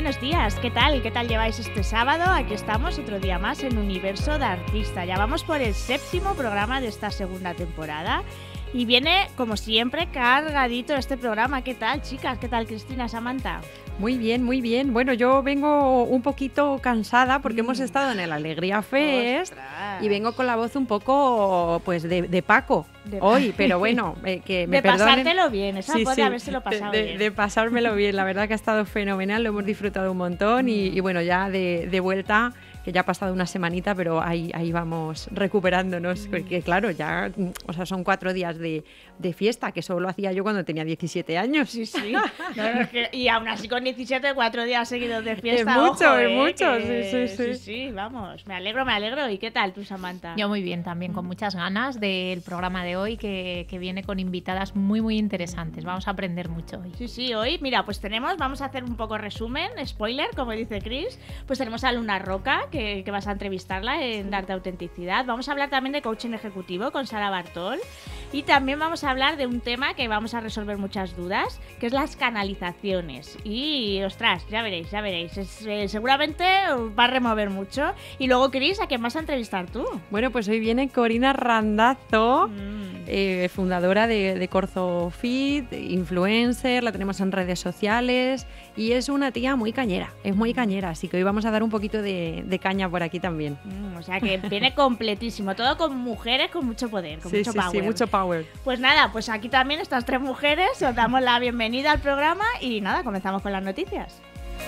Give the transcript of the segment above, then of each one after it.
buenos días. ¿Qué tal? ¿Qué tal lleváis este sábado? Aquí estamos otro día más en Universo de Artista. Ya vamos por el 7º programa de esta segunda temporada. Y viene, como siempre, cargadito este programa. ¿Qué tal, chicas? ¿Qué tal, Cristina, Samantha? Muy bien, muy bien. Bueno, yo vengo un poquito cansada porque hemos estado en el Alegría Fest. ¡Ostras! Y vengo con la voz un poco, pues, de Paco hoy, pero bueno, que me perdonen. De pasártelo bien, esa puede habérselo pasado bien. De pasármelo bien, la verdad que ha estado fenomenal, lo hemos disfrutado un montón y bueno, ya de vuelta, que ya ha pasado una semanita, pero ahí vamos recuperándonos, porque claro, ya, o sea, son 4 días de fiesta, que eso lo hacía yo cuando tenía 17 años. Sí, sí. Y aún así con 17, 4 días seguidos de fiesta. Es mucho, ojo, es mucho, sí, vamos. Me alegro. ¿Y qué tal tú, Samantha? Yo muy bien, también con muchas ganas del programa de hoy, que viene con invitadas muy, muy interesantes. Vamos a aprender mucho hoy. Sí, hoy, mira, pues vamos a hacer un poco resumen, spoiler, como dice Chris. Pues tenemos a Luna Roca, que vas a entrevistarla en Darte Autenticidad. Vamos a hablar también de coaching ejecutivo con Sara Bartol. Y también vamos a hablar de un tema que vamos a resolver muchas dudas, que es las canalizaciones. Y, ostras, ya veréis. Seguramente va a remover mucho. Y luego, Cris, ¿a quién vas a entrevistar tú? Bueno, pues hoy viene Corina Randazzo, fundadora de Corzo Fit, influencer, la tenemos en redes sociales y es una tía muy cañera, así que hoy vamos a dar un poquito de caña por aquí también. O sea que viene completísimo, todo con mujeres con mucho poder, con mucho power. Sí, mucho power. Pues nada, pues aquí también estas 3 mujeres, os damos la bienvenida al programa y nada, comenzamos con las noticias.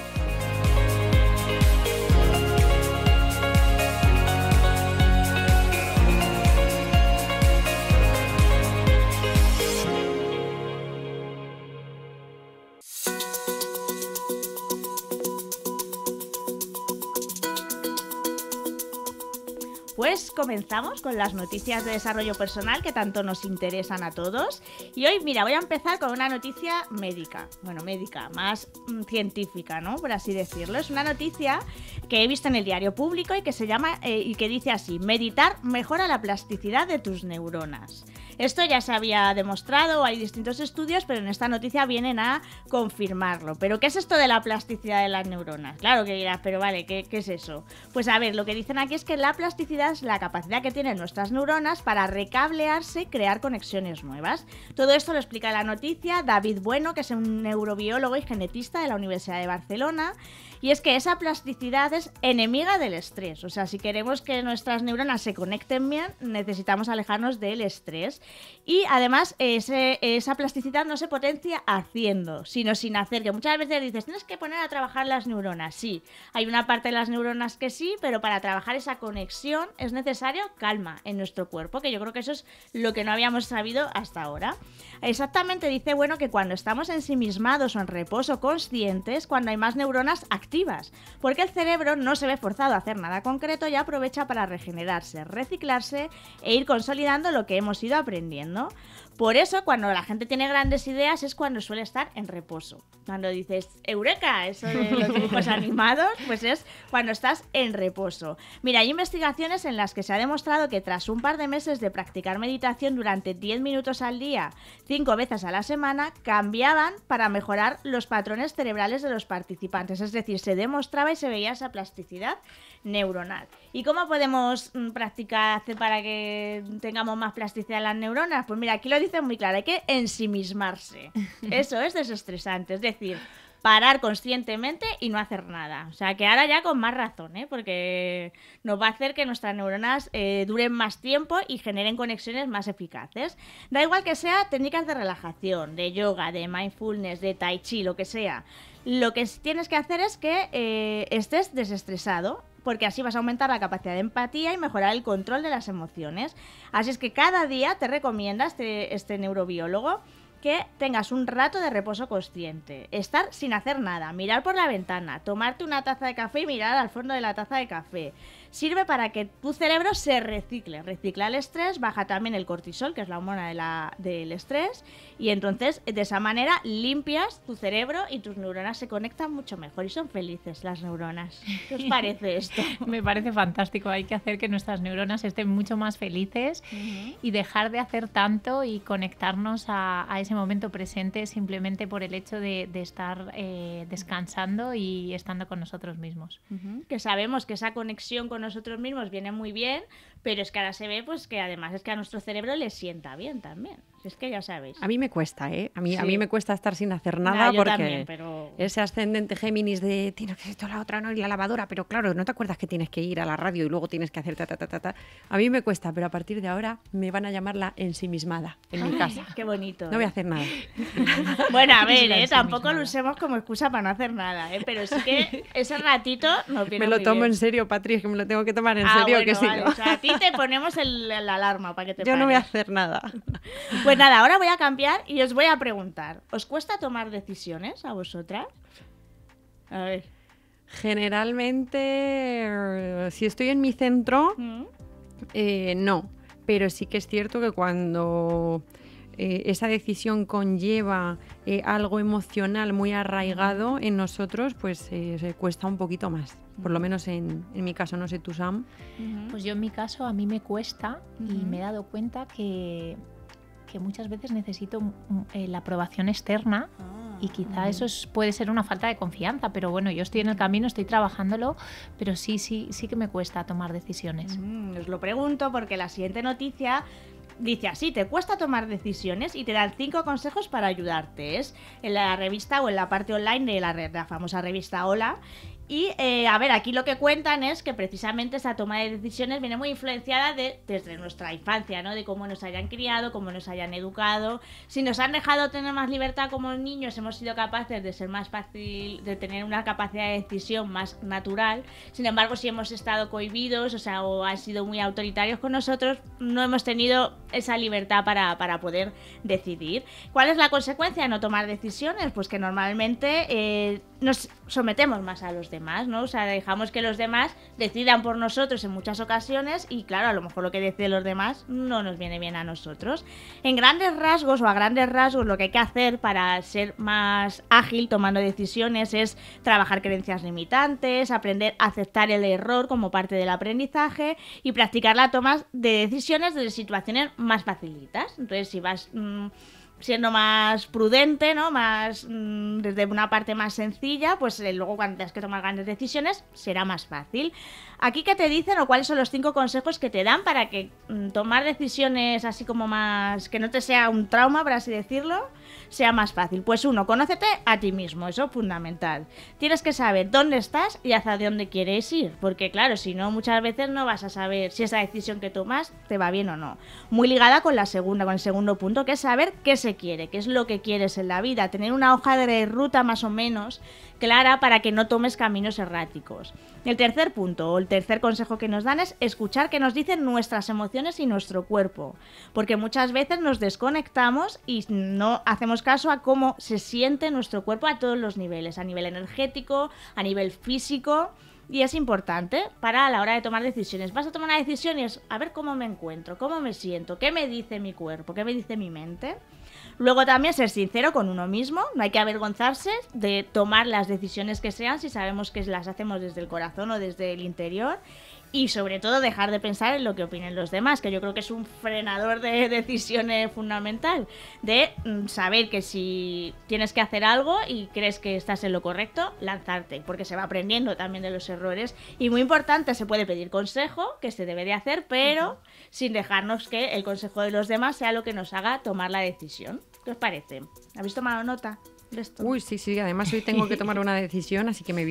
Pues comenzamos con las noticias de desarrollo personal que tanto nos interesan a todos. Y hoy, mira, voy a empezar con una noticia médica. Bueno, médica, más científica, ¿no? Por así decirlo. Es una noticia que he visto en el Diario Público y que se llama y que dice así: meditar mejora la plasticidad de tus neuronas. Esto ya se había demostrado, hay distintos estudios, pero en esta noticia vienen a confirmarlo. ¿Pero qué es esto de la plasticidad de las neuronas? Claro que dirás, pero vale, ¿qué es eso? Pues a ver, lo que dicen aquí es que la plasticidad es la capacidad que tienen nuestras neuronas para recablearse y crear conexiones nuevas. Todo esto lo explica en la noticia David Bueno, que es un neurobiólogo y genetista de la Universidad de Barcelona. Y es que esa plasticidad es enemiga del estrés. O sea, si queremos que nuestras neuronas se conecten bien, necesitamos alejarnos del estrés. Y además, esa plasticidad no se potencia haciendo, sino sin hacer. Que muchas veces dices, tienes que poner a trabajar las neuronas. Sí, hay una parte de las neuronas que sí, pero para trabajar esa conexión es necesario calma en nuestro cuerpo, que yo creo que eso es lo que no habíamos sabido hasta ahora. Exactamente, dice Bueno que cuando estamos ensimismados o en reposo conscientes, cuando hay más neuronas activas, porque el cerebro no se ve forzado a hacer nada concreto y aprovecha para regenerarse, reciclarse e ir consolidando lo que hemos ido aprendiendo. Por eso, cuando la gente tiene grandes ideas es cuando suele estar en reposo. Cuando dices, ¡eureka!, eso de los dibujos animados, pues es cuando estás en reposo. Mira, hay investigaciones en las que se ha demostrado que tras un par de meses de practicar meditación durante 10 minutos al día, 5 veces a la semana, cambiaban para mejorar los patrones cerebrales de los participantes. Es decir, se demostraba y se veía esa plasticidad neuronal. ¿Y cómo podemos practicar para que tengamos más plasticidad en las neuronas? Pues mira, aquí lo dicen muy claro, hay que ensimismarse. Eso es desestresante, es decir, parar conscientemente y no hacer nada. O sea, que ahora ya con más razón, porque nos va a hacer que nuestras neuronas duren más tiempo y generen conexiones más eficaces. Da igual que sea técnicas de relajación, de yoga, de mindfulness, de tai chi, lo que sea. Lo que tienes que hacer es que estés desestresado, porque así vas a aumentar la capacidad de empatía y mejorar el control de las emociones. Así es que cada día te recomienda este neurobiólogo que tengas un rato de reposo consciente, estar sin hacer nada, mirar por la ventana, tomarte una taza de café y mirar al fondo de la taza de café, sirve para que tu cerebro se recicle. Recicla el estrés, baja también el cortisol, que es la hormona del estrés, y entonces de esa manera limpias tu cerebro y tus neuronas se conectan mucho mejor y son felices las neuronas. ¿Qué os parece esto? Me parece fantástico. Hay que hacer que nuestras neuronas estén mucho más felices y dejar de hacer tanto y conectarnos a ese momento presente simplemente por el hecho de estar descansando y estando con nosotros mismos. Que sabemos que esa conexión con nosotros mismos viene muy bien, pero es que ahora se ve pues que además es que a nuestro cerebro le sienta bien también. Es que ya sabéis. A mí me cuesta, ¿eh? A mí me cuesta estar sin hacer Nah, nada yo porque también, pero... ese ascendente Géminis de tienes que hacer esto, la otra no, y la lavadora, pero claro, no te acuerdas que tienes que ir a la radio y luego tienes que hacer ta. A mí me cuesta, pero a partir de ahora me van a llamar la ensimismada en mi casa. Qué bonito. No voy a hacer nada. Bueno, a ¿Qué es ver, la tampoco lo ensimismada? usemos como excusa para no hacer nada, pero sí que ese ratito nos viene Me lo muy tomo bien. en serio, Patri, es que me lo tengo que tomar en serio, bueno, que si vale. no, O sea, a ti te ponemos la alarma para que te yo no voy a pares. hacer nada. Pues nada, ahora voy a cambiar y os voy a preguntar. ¿Os cuesta tomar decisiones a vosotras? A ver. Generalmente, si estoy en mi centro, no, pero sí que es cierto que cuando esa decisión conlleva algo emocional muy arraigado en nosotros, pues se cuesta un poquito más. Por lo menos en mi caso, no sé tú, Sam. Pues yo en mi caso a mí me cuesta y me he dado cuenta que muchas veces necesito la aprobación externa y quizá eso puede ser una falta de confianza, pero bueno, yo estoy en el camino, estoy trabajándolo, pero sí que me cuesta tomar decisiones. Os lo pregunto porque la siguiente noticia dice así: te cuesta tomar decisiones y te dan 5 consejos para ayudarte. Es en la revista o en la parte online de la famosa revista Hola. Y a ver, aquí lo que cuentan es que precisamente esa toma de decisiones viene muy influenciada desde nuestra infancia, ¿no? De cómo nos hayan criado, cómo nos hayan educado. Si nos han dejado tener más libertad como niños, hemos sido capaces de ser más fácil, de tener una capacidad de decisión más natural. Sin embargo, si hemos estado cohibidos, o han sido muy autoritarios con nosotros, no hemos tenido esa libertad para poder decidir. ¿Cuál es la consecuencia de no tomar decisiones? Pues que normalmente nos sometemos más a los demás, ¿no? O sea, dejamos que los demás decidan por nosotros en muchas ocasiones y claro, a lo mejor lo que deciden los demás no nos viene bien a nosotros. En grandes rasgos o a grandes rasgos lo que hay que hacer para ser más ágil tomando decisiones es trabajar creencias limitantes, aprender a aceptar el error como parte del aprendizaje y practicar la toma de decisiones desde situaciones más facilitas. Entonces, si vas siendo más prudente, ¿no? Más desde una parte más sencilla, pues luego cuando tengas que tomar grandes decisiones será más fácil. Aquí, ¿qué te dicen o cuáles son los 5 consejos que te dan para que tomar decisiones así como más, que no te sea un trauma, por así decirlo, sea más fácil? Pues 1, conócete a ti mismo, eso es fundamental. Tienes que saber dónde estás y hacia dónde quieres ir, porque claro, si no, muchas veces no vas a saber si esa decisión que tomas te va bien o no. Muy ligada con el segundo punto, que es saber qué se quiere, qué es lo que quieres en la vida, tener una hoja de ruta más o menos clara para que no tomes caminos erráticos. El tercer punto, o el tercer consejo que nos dan es escuchar qué nos dicen nuestras emociones y nuestro cuerpo, porque muchas veces nos desconectamos y no hacemos caso a cómo se siente nuestro cuerpo a todos los niveles, a nivel energético, a nivel físico. Y es importante para a la hora de tomar decisiones. Vas a tomar una decisión y es a ver cómo me encuentro, cómo me siento, qué me dice mi cuerpo, qué me dice mi mente. Luego también ser sincero con uno mismo, no hay que avergonzarse de tomar las decisiones que sean si sabemos que las hacemos desde el corazón o desde el interior. Y sobre todo dejar de pensar en lo que opinen los demás, que yo creo que es un frenador de decisiones fundamental, de saber que si tienes que hacer algo y crees que estás en lo correcto, lanzarte, porque se va aprendiendo también de los errores. Y muy importante, se puede pedir consejo, que se debe de hacer, pero sin dejarnos que el consejo de los demás sea lo que nos haga tomar la decisión. ¿Qué os parece? ¿Habéis tomado nota de esto? Uy, sí, además hoy tengo que tomar una decisión, así que me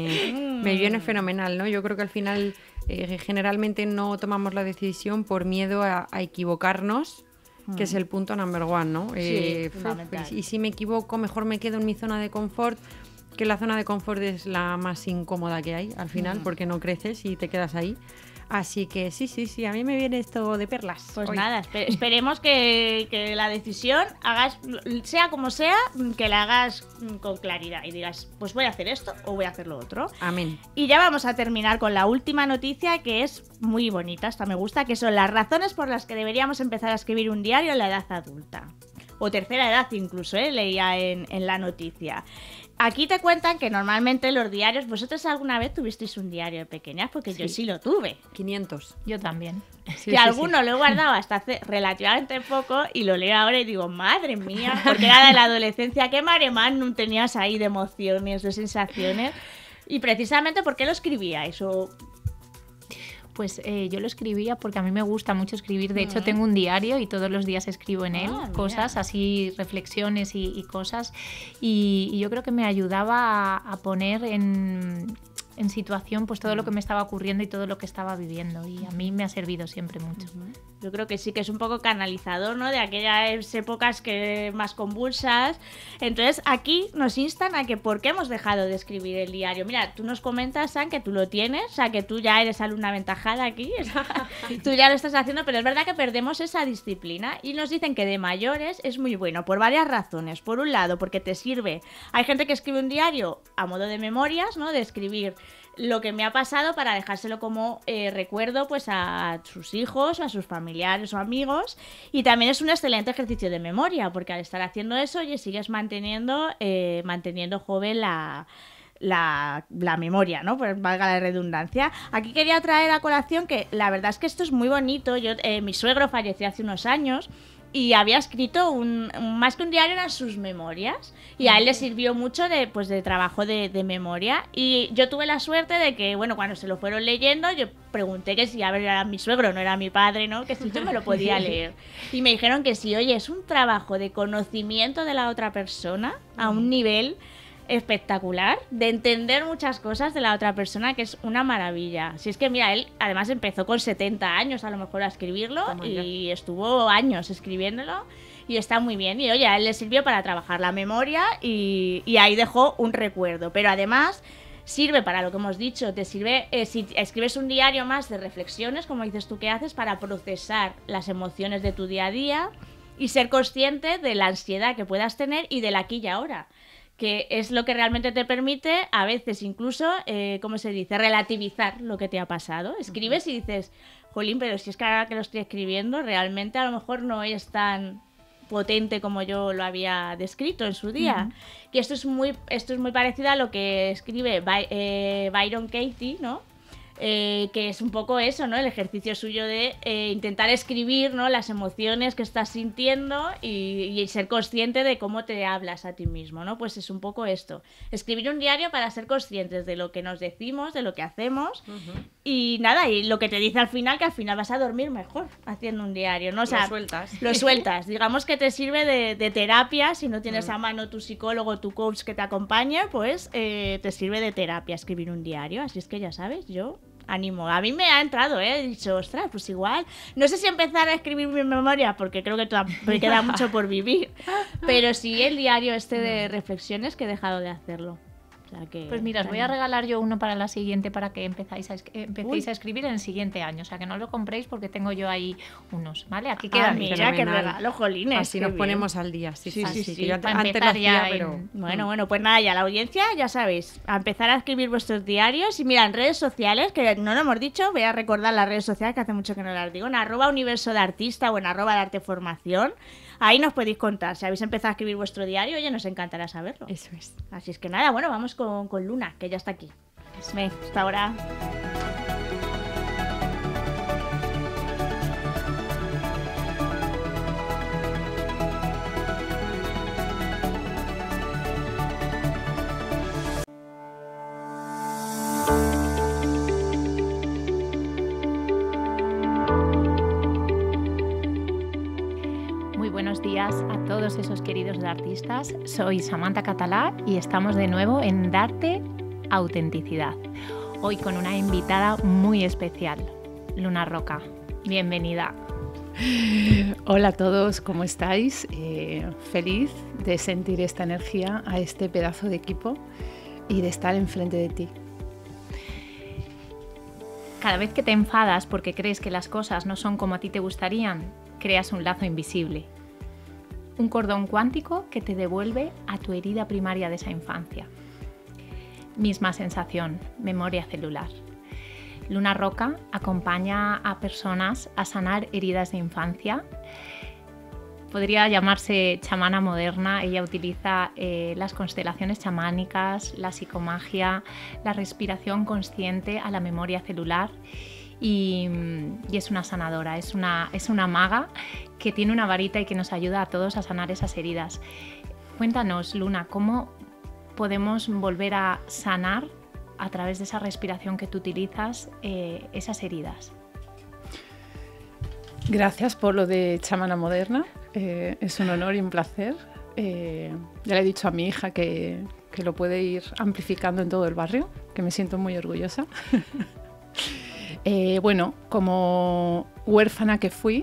viene fenomenal, ¿no? Yo creo que al final generalmente no tomamos la decisión por miedo a equivocarnos, que es el punto number 1, ¿no? Sí, fundamental. Y si me equivoco, mejor me quedo en mi zona de confort, que la zona de confort es la más incómoda que hay al final, porque no creces y te quedas ahí. Así que sí, a mí me viene esto de perlas. Pues hoy. nada, esperemos que la decisión hagas, sea como sea, que la hagas con claridad y digas, pues voy a hacer esto o voy a hacer lo otro. Amén. Y ya vamos a terminar con la última noticia, que es muy bonita, esta me gusta, que son las razones por las que deberíamos empezar a escribir un diario en la edad adulta. O tercera edad incluso, leía en la noticia. Aquí te cuentan que normalmente los diarios... ¿Vosotros alguna vez tuvisteis un diario de pequeñas? Porque yo sí lo tuve. 500. Yo también. Sí, Que alguno lo he guardado hasta hace relativamente poco y lo leo ahora y digo, madre mía, porque era de la adolescencia, qué maremán tenías ahí de emociones, de sensaciones. Y precisamente, ¿por qué lo escribíais? Pues yo lo escribía porque a mí me gusta mucho escribir. De hecho, tengo un diario y todos los días escribo en él cosas, así reflexiones y cosas. Y yo creo que me ayudaba a poner en situación pues todo lo que me estaba ocurriendo y todo lo que estaba viviendo. Y a mí me ha servido siempre mucho. Yo creo que sí que es un poco canalizador, ¿no? De aquellas épocas más convulsas. Entonces, aquí nos instan a que ¿por qué hemos dejado de escribir el diario? Mira, tú nos comentas, San, que tú lo tienes, o sea, que tú ya eres alumna aventajada aquí, tú ya lo estás haciendo, pero es verdad que perdemos esa disciplina y nos dicen que de mayores es muy bueno por varias razones. Por un lado, porque te sirve. Hay gente que escribe un diario a modo de memorias, ¿no? De escribir lo que me ha pasado para dejárselo como recuerdo pues a sus hijos, a sus familiares o amigos, y también es un excelente ejercicio de memoria porque al estar haciendo eso sigues manteniendo joven la memoria, ¿no? Pues valga la redundancia. Aquí quería traer a colación que la verdad es que esto es muy bonito. Mi suegro falleció hace unos años y había escrito más que un diario, eran sus memorias, y a él le sirvió mucho de trabajo de memoria. Y yo tuve la suerte de que, bueno, cuando se lo fueron leyendo, yo pregunté que si, a ver, era mi suegro, no era mi padre, ¿no? Que si yo me lo podía leer. Y me dijeron que sí, oye, es un trabajo de conocimiento de la otra persona a un nivel espectacular, de entender muchas cosas de la otra persona, que es una maravilla. Si es que, mira, él además empezó con 70 años a lo mejor a escribirlo y estuvo años escribiéndolo y está muy bien. Y oye, a él le sirvió para trabajar la memoria y ahí dejó un recuerdo. Pero además sirve para lo que hemos dicho, te sirve, si escribes un diario más de reflexiones, como dices tú que haces, para procesar las emociones de tu día a día y ser consciente de la ansiedad que puedas tener y del aquí y ahora, que es lo que realmente te permite a veces incluso, ¿cómo se dice?, relativizar lo que te ha pasado. Escribes y dices, jolín, pero si es que ahora que lo estoy escribiendo realmente a lo mejor no es tan potente como yo lo había descrito en su día. Y esto es muy parecido a lo que escribe Byron Katie, ¿no? Que es un poco eso, ¿no? El ejercicio suyo de intentar escribir, ¿no?, las emociones que estás sintiendo y ser consciente de cómo te hablas a ti mismo, ¿no? Pues es un poco esto. Escribir un diario para ser conscientes de lo que nos decimos, de lo que hacemos y nada, y lo que te dice al final, que al final vas a dormir mejor haciendo un diario, ¿no? O sea, lo sueltas. Digamos que te sirve de terapia. Si no tienes a mano tu psicólogo, tu coach que te acompañe, pues te sirve de terapia escribir un diario. Así es que ya sabes, yo ánimo. A mí me ha entrado, he dicho, ostras, pues igual. No sé si empezar a escribir mi memoria, porque creo que me queda mucho por vivir. Pero sí el diario de reflexiones, que he dejado de hacerlo. O sea que, pues mira, os voy a regalar yo uno para la siguiente, para que empecéis a escribir en el siguiente año. O sea, que no lo compréis porque tengo yo ahí unos, ¿vale? Aquí queda. Mira, qué regalo, jolines. Así nos ponemos al día. Sí. Yo antes lo hacía, pero... Bueno, pues nada, ya la audiencia, ya sabéis, a empezar a escribir vuestros diarios. Y mira, en redes sociales, que no lo hemos dicho, voy a recordar las redes sociales, que hace mucho que no las digo, en @universodeartista o en @darteformación. Ahí nos podéis contar si habéis empezado a escribir vuestro diario. Oye, nos encantará saberlo. Eso es. Así es que nada, bueno, vamos con Luna, que ya está aquí. Venga, hasta ahora. Buenos días a todos esos queridos artistas. Soy Samantha Catalá y estamos de nuevo en Darte Autenticidad. Hoy con una invitada muy especial, Luna Roca. Bienvenida. Hola a todos, ¿cómo estáis? Feliz de sentir esta energía a este pedazo de equipo y de estar enfrente de ti. Cada vez que te enfadas porque crees que las cosas no son como a ti te gustarían, creas un lazo invisible. Un cordón cuántico que te devuelve a tu herida primaria de esa infancia. Misma sensación, memoria celular. Luna Roca acompaña a personas a sanar heridas de infancia. Podría llamarse chamana moderna. Ella utiliza las constelaciones chamánicas, la psicomagia, la respiración consciente a la memoria celular y es una sanadora, es una maga que tiene una varita y que nos ayuda a todos a sanar esas heridas. Cuéntanos, Luna, ¿cómo podemos volver a sanar a través de esa respiración que tú utilizas esas heridas? Gracias por lo de chamana moderna, es un honor y un placer. Ya le he dicho a mi hija que lo puede ir amplificando en todo el barrio, que me siento muy orgullosa. Bueno, como huérfana que fui,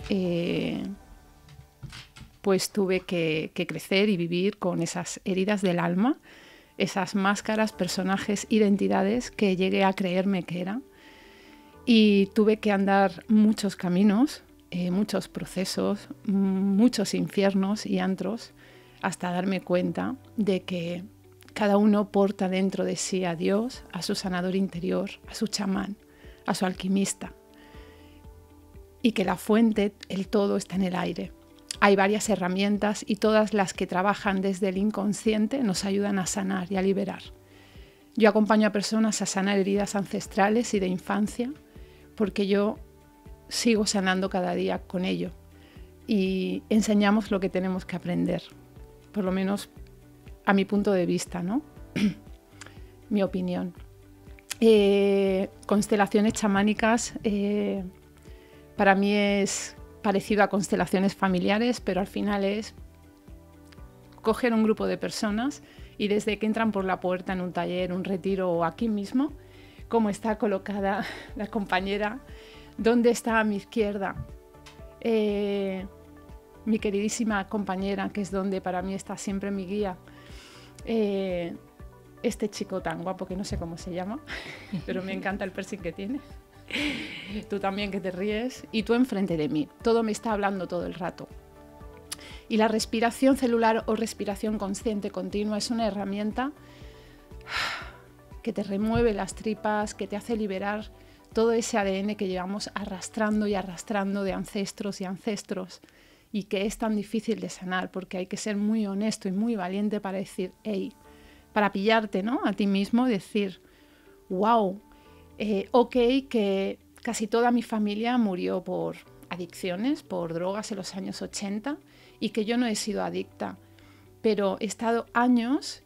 pues tuve que crecer y vivir con esas heridas del alma, esas máscaras, personajes, identidades que llegué a creerme que eran. Y tuve que andar muchos caminos, muchos procesos, muchos infiernos y antros, hasta darme cuenta de que cada uno porta dentro de sí a Dios, a su sanador interior, a su chamán, a su alquimista. Y que la fuente, el todo, está en el aire. Hay varias herramientas y todas las que trabajan desde el inconsciente nos ayudan a sanar y a liberar. Yo acompaño a personas a sanar heridas ancestrales y de infancia porque yo sigo sanando cada día con ello y enseñamos lo que tenemos que aprender, por lo menos a mi punto de vista, ¿no? Mi opinión. Constelaciones chamánicas para mí es parecido a constelaciones familiares, pero al final es coger un grupo de personas y desde que entran por la puerta en un taller, un retiro o aquí mismo, cómo está colocada la compañera, dónde está a mi izquierda mi queridísima compañera, que es donde para mí está siempre mi guía, este chico tan guapo que no sé cómo se llama, pero me encanta el piercing que tiene. Tú también, que te ríes, y tú enfrente de mí. Todo me está hablando todo el rato. Y la respiración celular o respiración consciente continua es una herramienta que te remueve las tripas, que te hace liberar todo ese ADN que llevamos arrastrando y arrastrando de ancestros y ancestros, y que es tan difícil de sanar porque hay que ser muy honesto y muy valiente para decir, hey, para pillarte, ¿no?, a ti mismo y decir, wow, ok, que casi toda mi familia murió por adicciones, por drogas en los años 80 y que yo no he sido adicta, pero he estado años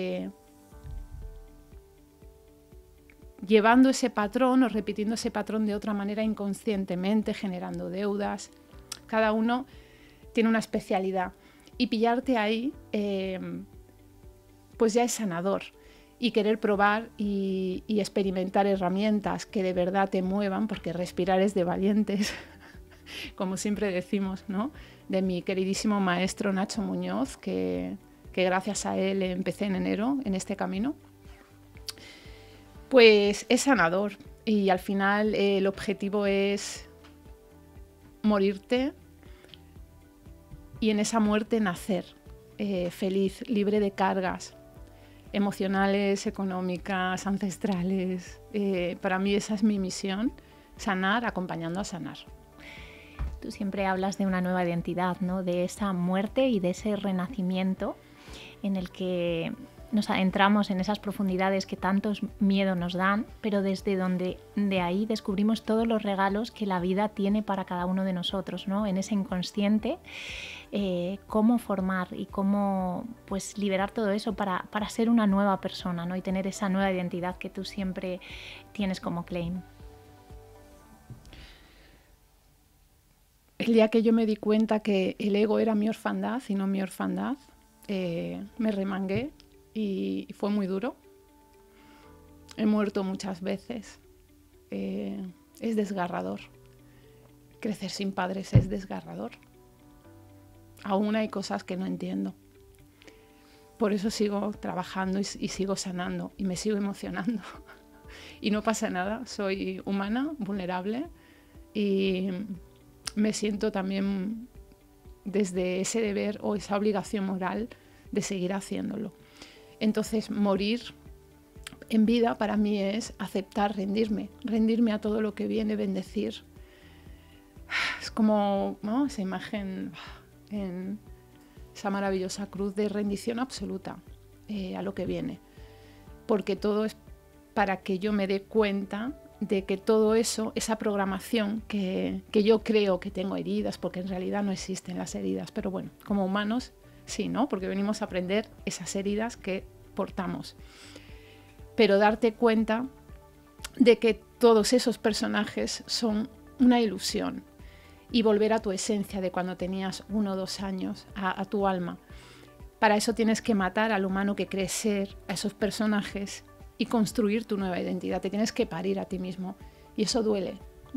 llevando ese patrón o repitiendo ese patrón de otra manera inconscientemente, generando deudas. Cada uno tiene una especialidad y pillarte ahí pues ya es sanador. Y querer probar y experimentar herramientas que de verdad te muevan, porque respirar es de valientes, como siempre decimos, ¿no?, de mi queridísimo maestro Nacho Muñoz, que gracias a él empecé en enero en este camino. Pues es sanador y al final el objetivo es morirte y en esa muerte nacer feliz, libre de cargas emocionales, económicas, ancestrales. Para mí esa es mi misión, sanar acompañando a sanar. Tú siempre hablas de una nueva identidad, ¿no?, de esa muerte y de ese renacimiento en el que nos adentramos en esas profundidades que tantos miedo nos dan, pero desde donde de ahí descubrimos todos los regalos que la vida tiene para cada uno de nosotros, ¿no?, en ese inconsciente, cómo formar y cómo pues liberar todo eso para ser una nueva persona, ¿no?, y tener esa nueva identidad que tú siempre tienes como claim. El día que yo me di cuenta que el ego era mi orfandad y no mi orfandad, me remangué y fue muy duro. He muerto muchas veces. Es desgarrador. Crecer sin padres es desgarrador. Aún hay cosas que no entiendo. por eso sigo trabajando y sigo sanando y me sigo emocionando. Y no pasa nada, soy humana, vulnerable y me siento también desde ese deber o esa obligación moral de seguir haciéndolo. Entonces, morir en vida para mí es aceptar, rendirme a todo lo que viene, bendecir. Es como, ¿no?, esa imagen en esa maravillosa cruz de rendición absoluta a lo que viene. Porque todo es para que yo me dé cuenta de que todo eso, esa programación que yo creo que tengo heridas, porque en realidad no existen las heridas, pero bueno, como humanos sí, ¿no? Porque venimos a aprender esas heridas que portamos. Pero darte cuenta de que todos esos personajes son una ilusión y volver a tu esencia de cuando tenías 1 o 2 años, a tu alma. Para eso tienes que matar al humano que crees ser, a esos personajes, y construir tu nueva identidad. Te tienes que parir a ti mismo. Y eso duele.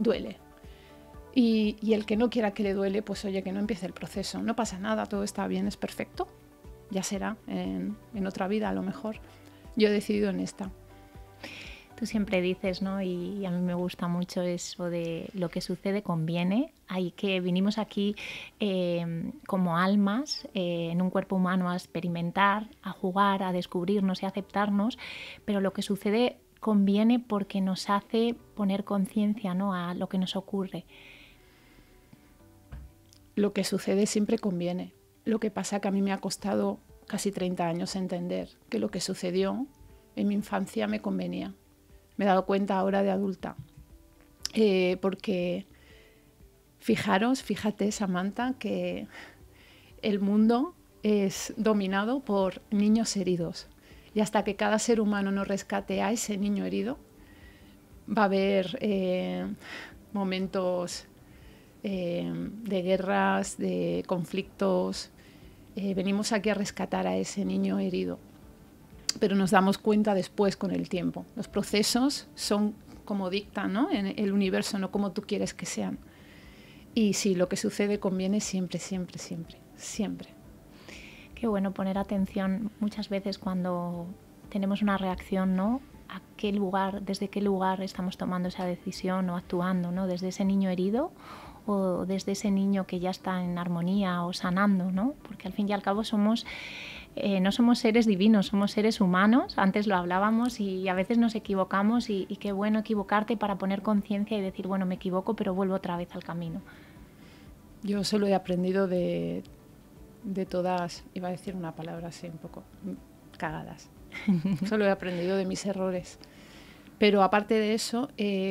Y el que no quiera que le duele, pues oye, que no empiece el proceso. No pasa nada, todo está bien, es perfecto. Ya será en otra vida a lo mejor. Yo he decidido en esta. Tú siempre dices, ¿no? Y a mí me gusta mucho eso de lo que sucede conviene. Hay que vinimos aquí como almas en un cuerpo humano a experimentar, a jugar, a descubrirnos y a aceptarnos, pero lo que sucede conviene porque nos hace poner conciencia, ¿no?, a lo que nos ocurre. Lo que sucede siempre conviene. Lo que pasa que a mí me ha costado casi 30 años entender que lo que sucedió en mi infancia me convenía. Me he dado cuenta ahora de adulta, porque fíjate, Samantha, que el mundo es dominado por niños heridos y hasta que cada ser humano no rescate a ese niño herido, va a haber momentos de guerras, de conflictos. Venimos aquí a rescatar a ese niño herido. Pero nos damos cuenta después con el tiempo. Los procesos son como dictan, ¿no?, en el universo, no como tú quieres que sean. Y sí, lo que sucede conviene siempre. Qué bueno poner atención muchas veces cuando tenemos una reacción, ¿no?, a qué lugar, desde qué lugar estamos tomando esa decisión o actuando, ¿no?, desde ese niño herido o desde ese niño que ya está en armonía o sanando, ¿no? Porque al fin y al cabo no somos seres divinos, somos seres humanos, antes lo hablábamos y a veces nos equivocamos y qué bueno equivocarte para poner conciencia y decir, bueno, me equivoco, pero vuelvo otra vez al camino. Yo solo he aprendido de todas, iba a decir una palabra así un poco cagadas, solo he aprendido de mis errores. Pero aparte de eso,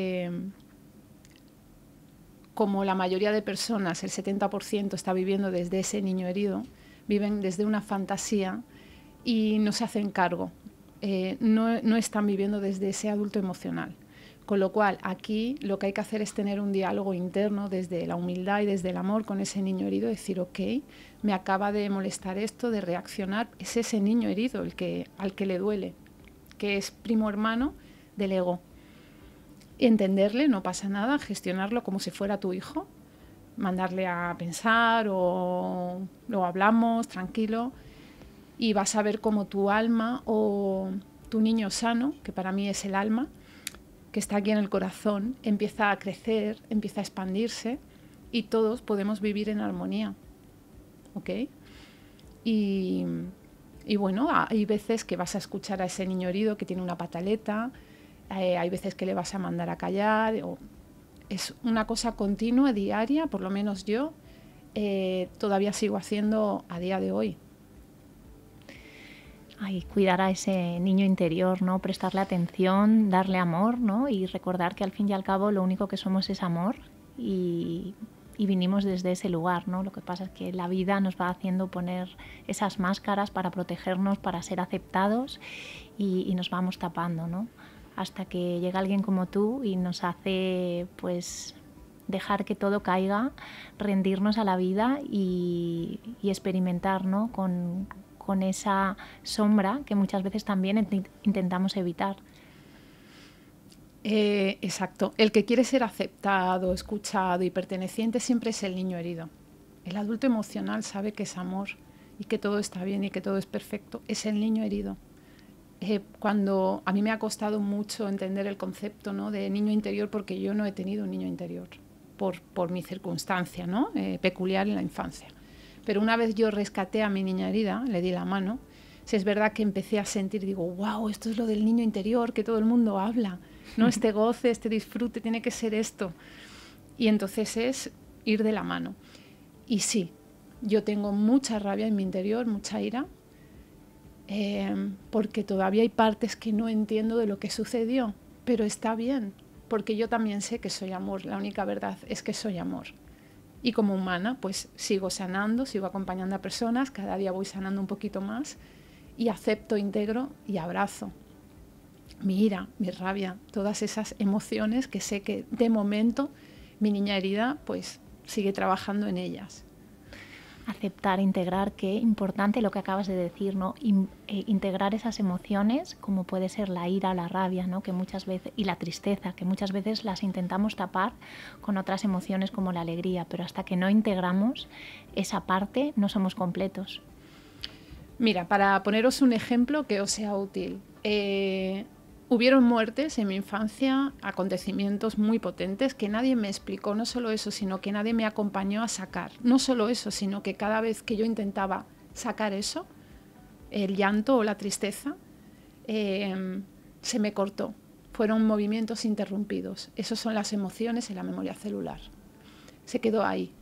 como la mayoría de personas, el 70% está viviendo desde ese niño herido, viven desde una fantasía y no se hacen cargo, no están viviendo desde ese adulto emocional. Con lo cual, aquí lo que hay que hacer es tener un diálogo interno desde la humildad y desde el amor con ese niño herido, decir, ok, me acaba de molestar esto, de reaccionar, es ese niño herido al que le duele, que es primo hermano del ego. Entenderle, no pasa nada, gestionarlo como si fuera tu hijo, mandarle a pensar o lo hablamos tranquilo y vas a ver cómo tu alma o tu niño sano, que para mí es el alma, que está aquí en el corazón, empieza a crecer, empieza a expandirse y todos podemos vivir en armonía, ¿ok? Y bueno, hay veces que vas a escuchar a ese niño herido que tiene una pataleta, hay veces que le vas a mandar a callar, es una cosa continua, diaria, por lo menos yo todavía sigo haciendo a día de hoy. Ay, cuidar a ese niño interior, ¿no? Prestarle atención, darle amor, ¿no? Y recordar que al fin y al cabo lo único que somos es amor y vinimos desde ese lugar, ¿no? Lo que pasa es que la vida nos va haciendo poner esas máscaras para protegernos, para ser aceptados y nos vamos tapando, ¿no? Hasta que llega alguien como tú y nos hace, pues, dejar que todo caiga, rendirnos a la vida y experimentar, ¿no?, con esa sombra que muchas veces también intentamos evitar. Exacto. El que quiere ser aceptado, escuchado y perteneciente siempre es el niño herido. El adulto emocional sabe que es amor y que todo está bien y que todo es perfecto, es el niño herido. Cuando a mí me ha costado mucho entender el concepto, ¿no?, de niño interior, porque yo no he tenido un niño interior por mi circunstancia, ¿no?, peculiar en la infancia. Pero una vez yo rescaté a mi niña herida, le di la mano, si es verdad que empecé a sentir, digo, wow, esto es lo del niño interior que todo el mundo habla, ¿no? Este goce, este disfrute, tiene que ser esto. Y entonces es ir de la mano. Y sí, yo tengo mucha rabia en mi interior, mucha ira, porque todavía hay partes que no entiendo de lo que sucedió, pero está bien, porque yo también sé que soy amor, la única verdad es que soy amor. Y como humana, pues sigo sanando, sigo acompañando a personas, cada día voy sanando un poquito más y acepto, integro y abrazo mi ira, mi rabia, todas esas emociones que sé que de momento mi niña herida pues sigue trabajando en ellas. Aceptar, integrar, qué importante lo que acabas de decir, ¿no? Integrar esas emociones, como puede ser la ira, la rabia, ¿no?, que muchas veces, y la tristeza, que muchas veces las intentamos tapar con otras emociones como la alegría, pero hasta que no integramos esa parte no somos completos. Mira, para poneros un ejemplo que os sea útil, hubieron muertes en mi infancia, acontecimientos muy potentes que nadie me explicó, no solo eso, sino que nadie me acompañó a sacar. No solo eso, sino que cada vez que yo intentaba sacar eso, el llanto o la tristeza, se me cortó. Fueron movimientos interrumpidos. Esas son las emociones en la memoria celular. Se quedó ahí.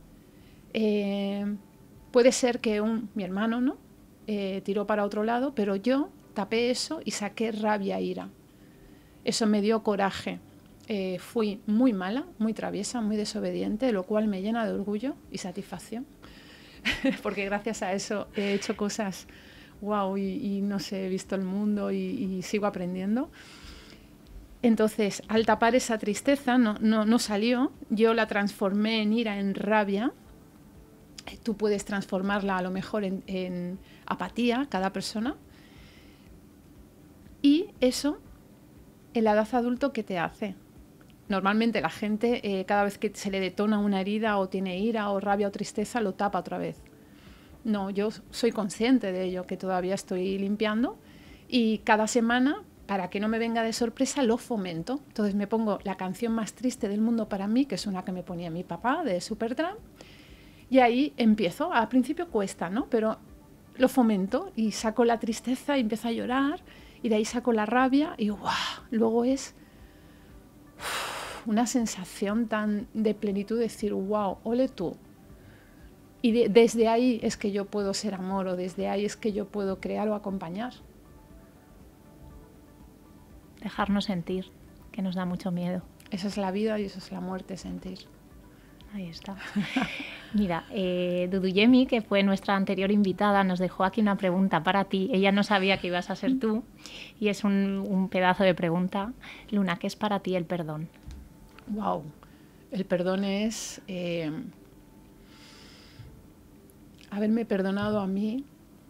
Puede ser que mi hermano, ¿no?, tiró para otro lado, pero yo tapé eso y saqué rabia e ira. Eso me dio coraje. Fui muy mala, muy traviesa, muy desobediente, lo cual me llena de orgullo y satisfacción, porque gracias a eso he hecho cosas wow y no sé, he visto el mundo y sigo aprendiendo. Entonces, al tapar esa tristeza, no salió, yo la transformé en ira, en rabia. Tú puedes transformarla a lo mejor en apatía, cada persona. Y eso, en la edad adulto, ¿qué te hace? Normalmente la gente, cada vez que se le detona una herida o tiene ira o rabia o tristeza, lo tapa otra vez. No, yo soy consciente de ello, que todavía estoy limpiando, y cada semana, para que no me venga de sorpresa, lo fomento. Entonces me pongo la canción más triste del mundo para mí, que es una que me ponía mi papá, de Supertramp, y ahí empiezo. Al principio cuesta, ¿no?, pero lo fomento y saco la tristeza y empiezo a llorar, y de ahí saco la rabia y ¡guau! Luego es una sensación tan de plenitud, de decir wow, ole tú. Y desde ahí es que yo puedo ser amor, o desde ahí es que yo puedo crear o acompañar. Dejarnos sentir, que nos da mucho miedo. Esa es la vida y eso es la muerte, sentir. Ahí está. Mira, Duduyemi, que fue nuestra anterior invitada, nos dejó aquí una pregunta para ti. Ella no sabía que ibas a ser tú y es un pedazo de pregunta. Luna, ¿qué es para ti el perdón? Wow, el perdón es haberme perdonado a mí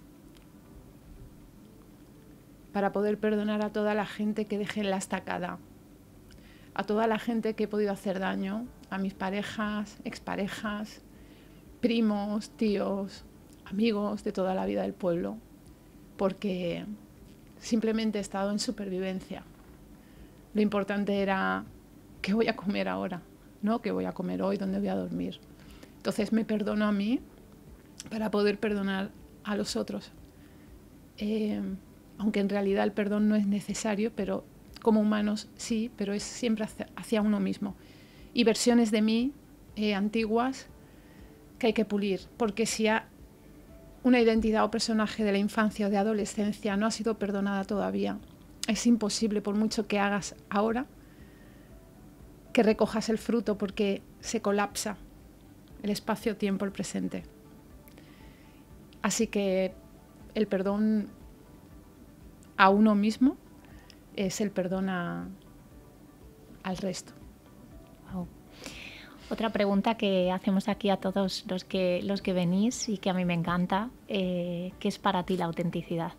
para poder perdonar a toda la gente que dejé en la estacada, a toda la gente que he podido hacer daño, a mis parejas, exparejas, primos, tíos, amigos de toda la vida del pueblo, porque simplemente he estado en supervivencia. Lo importante era qué voy a comer ahora, no qué voy a comer hoy, dónde voy a dormir. Entonces me perdono a mí para poder perdonar a los otros. Aunque en realidad el perdón no es necesario, pero como humanos sí, pero es siempre hacia uno mismo. Y versiones de mí antiguas que hay que pulir, porque si una identidad o personaje de la infancia o de adolescencia no ha sido perdonada todavía, es imposible, por mucho que hagas ahora, que recojas el fruto, porque se colapsa el espacio-tiempo, el presente. Así que el perdón a uno mismo es el perdón al resto. Wow. Otra pregunta que hacemos aquí a todos los que venís y que a mí me encanta, ¿qué es para ti la autenticidad?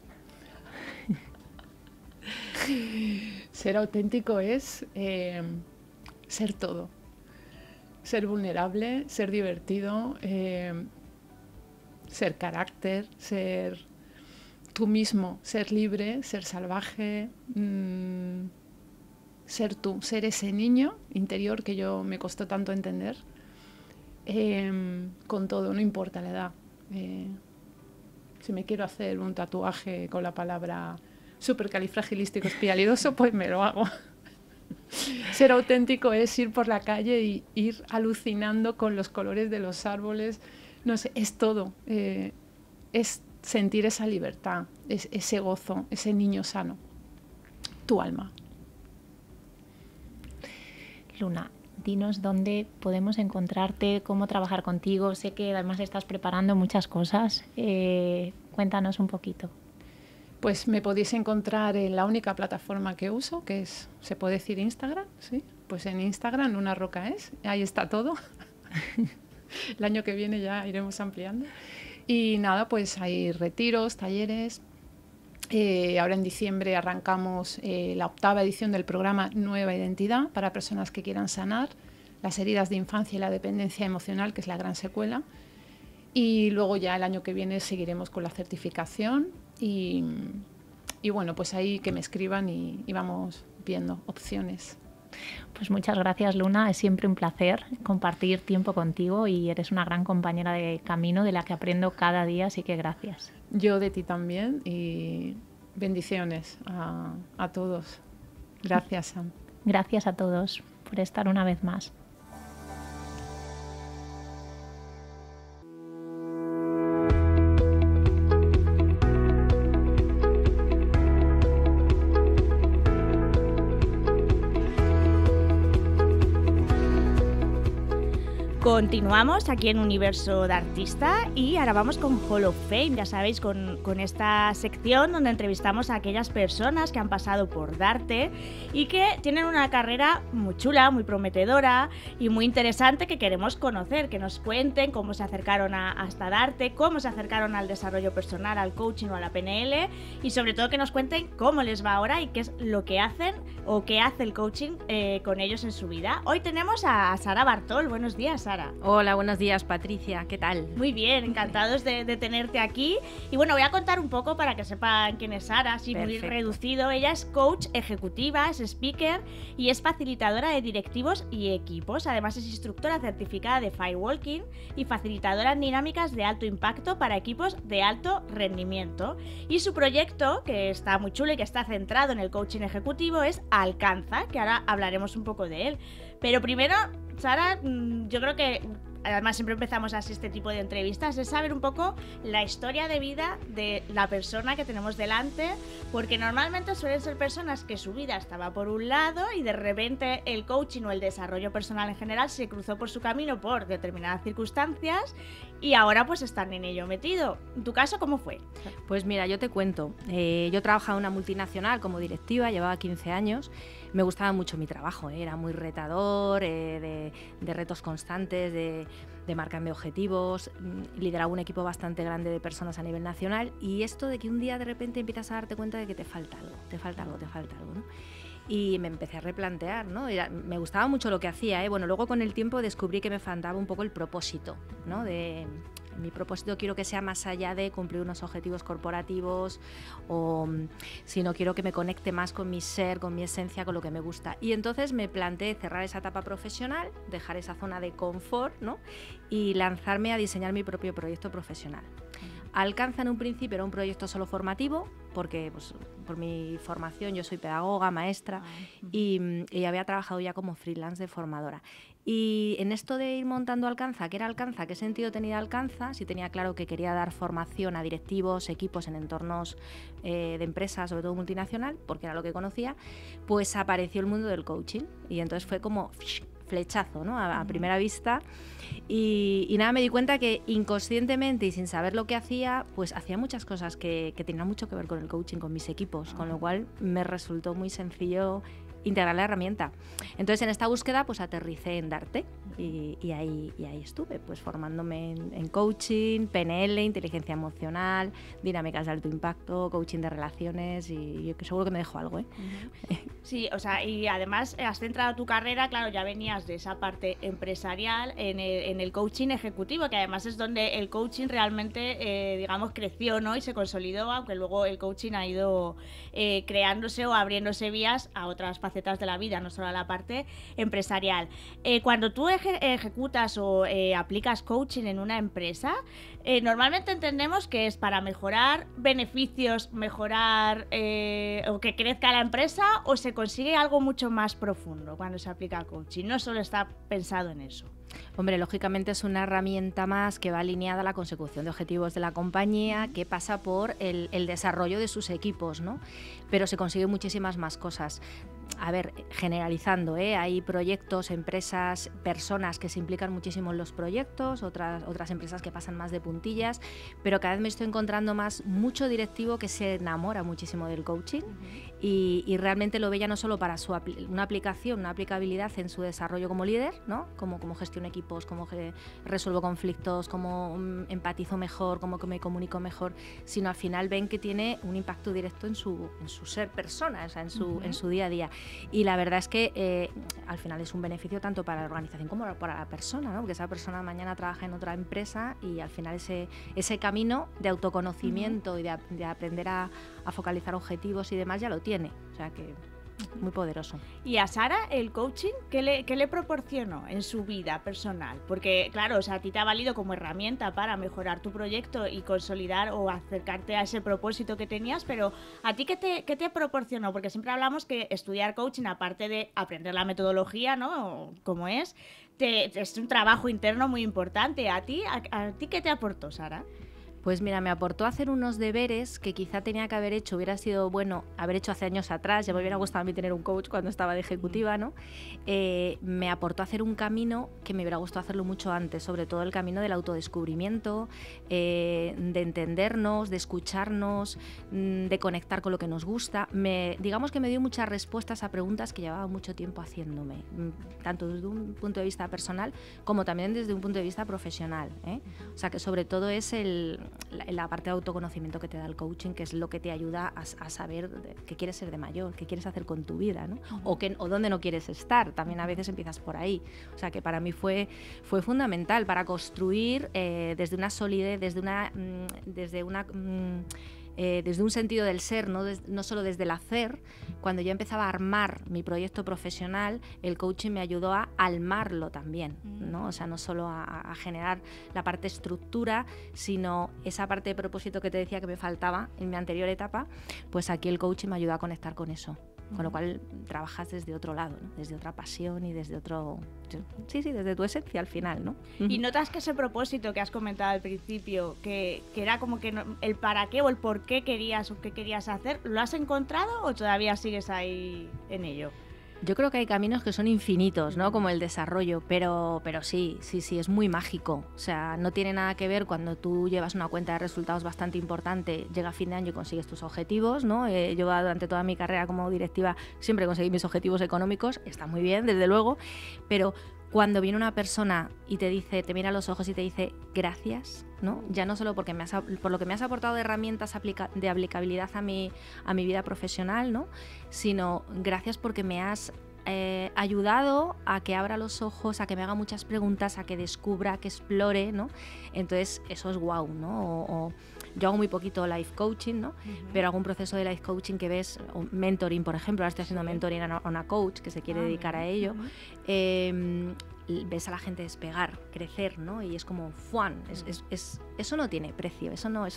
Ser auténtico es ser todo. Ser vulnerable, ser divertido, ser carácter, ser tú mismo, ser libre, ser salvaje, ser tú, ser ese niño interior que yo me costó tanto entender, con todo, no importa la edad. Si me quiero hacer un tatuaje con la palabra supercalifragilístico-espialidoso, pues me lo hago. Ser auténtico es ir por la calle y ir alucinando con los colores de los árboles, no sé, es todo. Es sentir esa libertad, ese gozo, ese niño sano, tu alma. Luna, dinos dónde podemos encontrarte, cómo trabajar contigo. Sé que además estás preparando muchas cosas. Cuéntanos un poquito. Pues me podéis encontrar en la única plataforma que uso, que es, se puede decir Instagram, ¿sí? Pues en Instagram, Luna Roca es, ahí está todo. El año que viene ya iremos ampliando. Y nada, pues hay retiros, talleres. Ahora en diciembre arrancamos la 8ª edición del programa Nueva Identidad para personas que quieran sanar las heridas de infancia y la dependencia emocional, que es la gran secuela. Y luego ya el año que viene seguiremos con la certificación y bueno, pues ahí que me escriban y vamos viendo opciones. Pues muchas gracias, Luna. Es siempre un placer compartir tiempo contigo y eres una gran compañera de camino de la que aprendo cada día, así que gracias. Yo de ti también y bendiciones a todos. Gracias, Sam. Gracias a todos por estar una vez más. Continuamos aquí en Universo de Artista y ahora vamos con Hall of Fame, ya sabéis, con esta sección donde entrevistamos a aquellas personas que han pasado por Darte y que tienen una carrera muy chula, muy prometedora y muy interesante que queremos conocer, que nos cuenten cómo se acercaron hasta Darte, cómo se acercaron al desarrollo personal, al coaching o a la PNL y sobre todo que nos cuenten cómo les va ahora y qué es lo que hacen o qué hace el coaching con ellos en su vida. Hoy tenemos a Sara Bartol. Buenos días, Sara. Hola, buenos días, Patricia. ¿Qué tal? Muy bien, encantados de tenerte aquí. Y bueno, voy a contar un poco para que sepan quién es Sara, así muy reducido. Ella es coach ejecutiva, es speaker y es facilitadora de directivos y equipos. Además es instructora certificada de Firewalking y facilitadora en dinámicas de alto impacto para equipos de alto rendimiento. Y su proyecto, que está muy chulo y que está centrado en el coaching ejecutivo, es Alcanza, que ahora hablaremos un poco de él. Pero primero, Sara, yo creo que además siempre empezamos así este tipo de entrevistas, es saber un poco la historia de vida de la persona que tenemos delante, porque normalmente suelen ser personas que su vida estaba por un lado y de repente el coaching o el desarrollo personal en general se cruzó por su camino por determinadas circunstancias y ahora pues están en ello metido. ¿En tu caso cómo fue? Pues mira, yo te cuento. Yo trabajaba en una multinacional como directiva, llevaba 15 años. Me gustaba mucho mi trabajo, era muy retador, de retos constantes, de marcarme objetivos, lideraba un equipo bastante grande de personas a nivel nacional y esto de que un día de repente empiezas a darte cuenta de que te falta algo, ¿no? Y me empecé a replantear, ¿no? Me gustaba mucho lo que hacía, ¿eh? Bueno, luego con el tiempo descubrí que me faltaba un poco el propósito, ¿no? Mi propósito quiero que sea más allá de cumplir unos objetivos corporativos sino quiero que me conecte más con mi ser, con mi esencia, con lo que me gusta. Y entonces me planteé cerrar esa etapa profesional, dejar esa zona de confort, ¿no? Y lanzarme a diseñar mi propio proyecto profesional. Alcanza en un principio era un proyecto solo formativo, porque pues, por mi formación yo soy pedagoga, maestra y había trabajado ya como freelance de formadora. Y en esto de ir montando Alcanza, ¿qué era Alcanza? ¿Qué sentido tenía Alcanza? Si tenía claro que quería dar formación a directivos, equipos en entornos de empresas, sobre todo multinacional, porque era lo que conocía, pues apareció el mundo del coaching y entonces fue como flechazo, ¿no? A primera vista y nada, me di cuenta que inconscientemente y sin saber lo que hacía, pues hacía muchas cosas que tenían mucho que ver con el coaching, con mis equipos, con lo cual me resultó muy sencillo integrar la herramienta. Entonces en esta búsqueda pues aterricé en Darte y ahí estuve pues formándome en coaching, PNL, inteligencia emocional, dinámicas de alto impacto, coaching de relaciones y yo seguro que me dejo algo, ¿eh? Sí, o sea, y además has centrado tu carrera, claro, ya venías de esa parte empresarial en el coaching ejecutivo, que además es donde el coaching realmente, digamos, creció, ¿no? Y se consolidó, aunque luego el coaching ha ido creándose o abriéndose vías a otras facetas de la vida, no solo a la parte empresarial. Cuando tú ejecutas o aplicas coaching en una empresa, normalmente entendemos que es para mejorar beneficios, mejorar o que crezca la empresa, o se consigue algo mucho más profundo cuando se aplica coaching. No solo está pensado en eso. Hombre, lógicamente es una herramienta más que va alineada a la consecución de objetivos de la compañía, que pasa por el desarrollo de sus equipos, ¿no? Pero se consiguen muchísimas más cosas. A ver, generalizando, hay proyectos, empresas, personas que se implican muchísimo en los proyectos, otras empresas que pasan más de puntillas, pero cada vez me estoy encontrando mucho directivo que se enamora muchísimo del coaching y realmente lo ve ya no solo para una aplicación, una aplicabilidad en su desarrollo como líder, ¿no? Como gestiono equipos, cómo resuelvo conflictos, cómo empatizo mejor, cómo me comunico mejor, sino al final ven que tiene un impacto directo en su ser persona, o sea, en su día a día. Y la verdad es que al final es un beneficio tanto para la organización como para la persona, ¿no? Porque esa persona mañana trabaja en otra empresa y al final ese camino de autoconocimiento y de aprender a focalizar objetivos y demás ya lo tiene. O sea que muy poderoso. Y a Sara, el coaching, ¿qué le proporcionó en su vida personal? Porque, claro, o sea, a ti te ha valido como herramienta para mejorar tu proyecto y consolidar o acercarte a ese propósito que tenías, pero ¿a ti qué te proporcionó? Porque siempre hablamos que estudiar coaching, aparte de aprender la metodología, ¿no? Como es un trabajo interno muy importante. ¿A ti qué te aportó, Sara? Pues mira, me aportó hacer unos deberes que quizá tenía que haber hecho, hubiera sido bueno haber hecho hace años atrás, ya me hubiera gustado a mí tener un coach cuando estaba de ejecutiva, ¿no? Me aportó hacer un camino que me hubiera gustado hacerlo mucho antes, sobre todo el camino del autodescubrimiento, de entendernos, de escucharnos, de conectar con lo que nos gusta. Digamos que me dio muchas respuestas a preguntas que llevaba mucho tiempo haciéndome, tanto desde un punto de vista personal como también desde un punto de vista profesional, ¿eh? O sea que sobre todo es la parte de autoconocimiento que te da el coaching, que es lo que te ayuda a saber qué quieres ser de mayor, qué quieres hacer con tu vida, ¿no? O dónde no quieres estar. También a veces empiezas por ahí. O sea que para mí fue fundamental para construir desde una solidez, desde un sentido del ser, no solo desde el hacer. Cuando yo empezaba a armar mi proyecto profesional, el coaching me ayudó a armarlo también, ¿no? O sea, no solo a generar la parte estructura, sino esa parte de propósito que te decía que me faltaba en mi anterior etapa, pues aquí el coaching me ayudó a conectar con eso. Con lo cual trabajas desde otro lado, ¿no? Desde otra pasión y desde otro... Sí, desde tu esencia al final, ¿no? Y notas que ese propósito que has comentado al principio, que era como que el para qué o el por qué querías o qué querías hacer, ¿lo has encontrado o todavía sigues ahí en ello? Yo creo que hay caminos que son infinitos, ¿no? Como el desarrollo, pero sí, es muy mágico. O sea, no tiene nada que ver cuando tú llevas una cuenta de resultados bastante importante, llega a fin de año y consigues tus objetivos, ¿no? Yo durante toda mi carrera como directiva siempre conseguí mis objetivos económicos, está muy bien, desde luego, pero cuando viene una persona y te dice, te mira a los ojos y te dice gracias, ¿no? Ya no solo por lo que me has aportado de herramientas de aplicabilidad a mi vida profesional, ¿no? Sino gracias porque me has ayudado a que abra los ojos, a que me haga muchas preguntas, a que descubra, a que explore, ¿no? Entonces eso es guau, ¿no? Yo hago muy poquito life coaching, ¿no? Pero hago un proceso de life coaching que ves, mentoring, por ejemplo, ahora estoy haciendo mentoring a una coach que se quiere dedicar a ello. Ves a la gente despegar, crecer, ¿no? Y es como ¡fuan! Eso no tiene precio, eso no es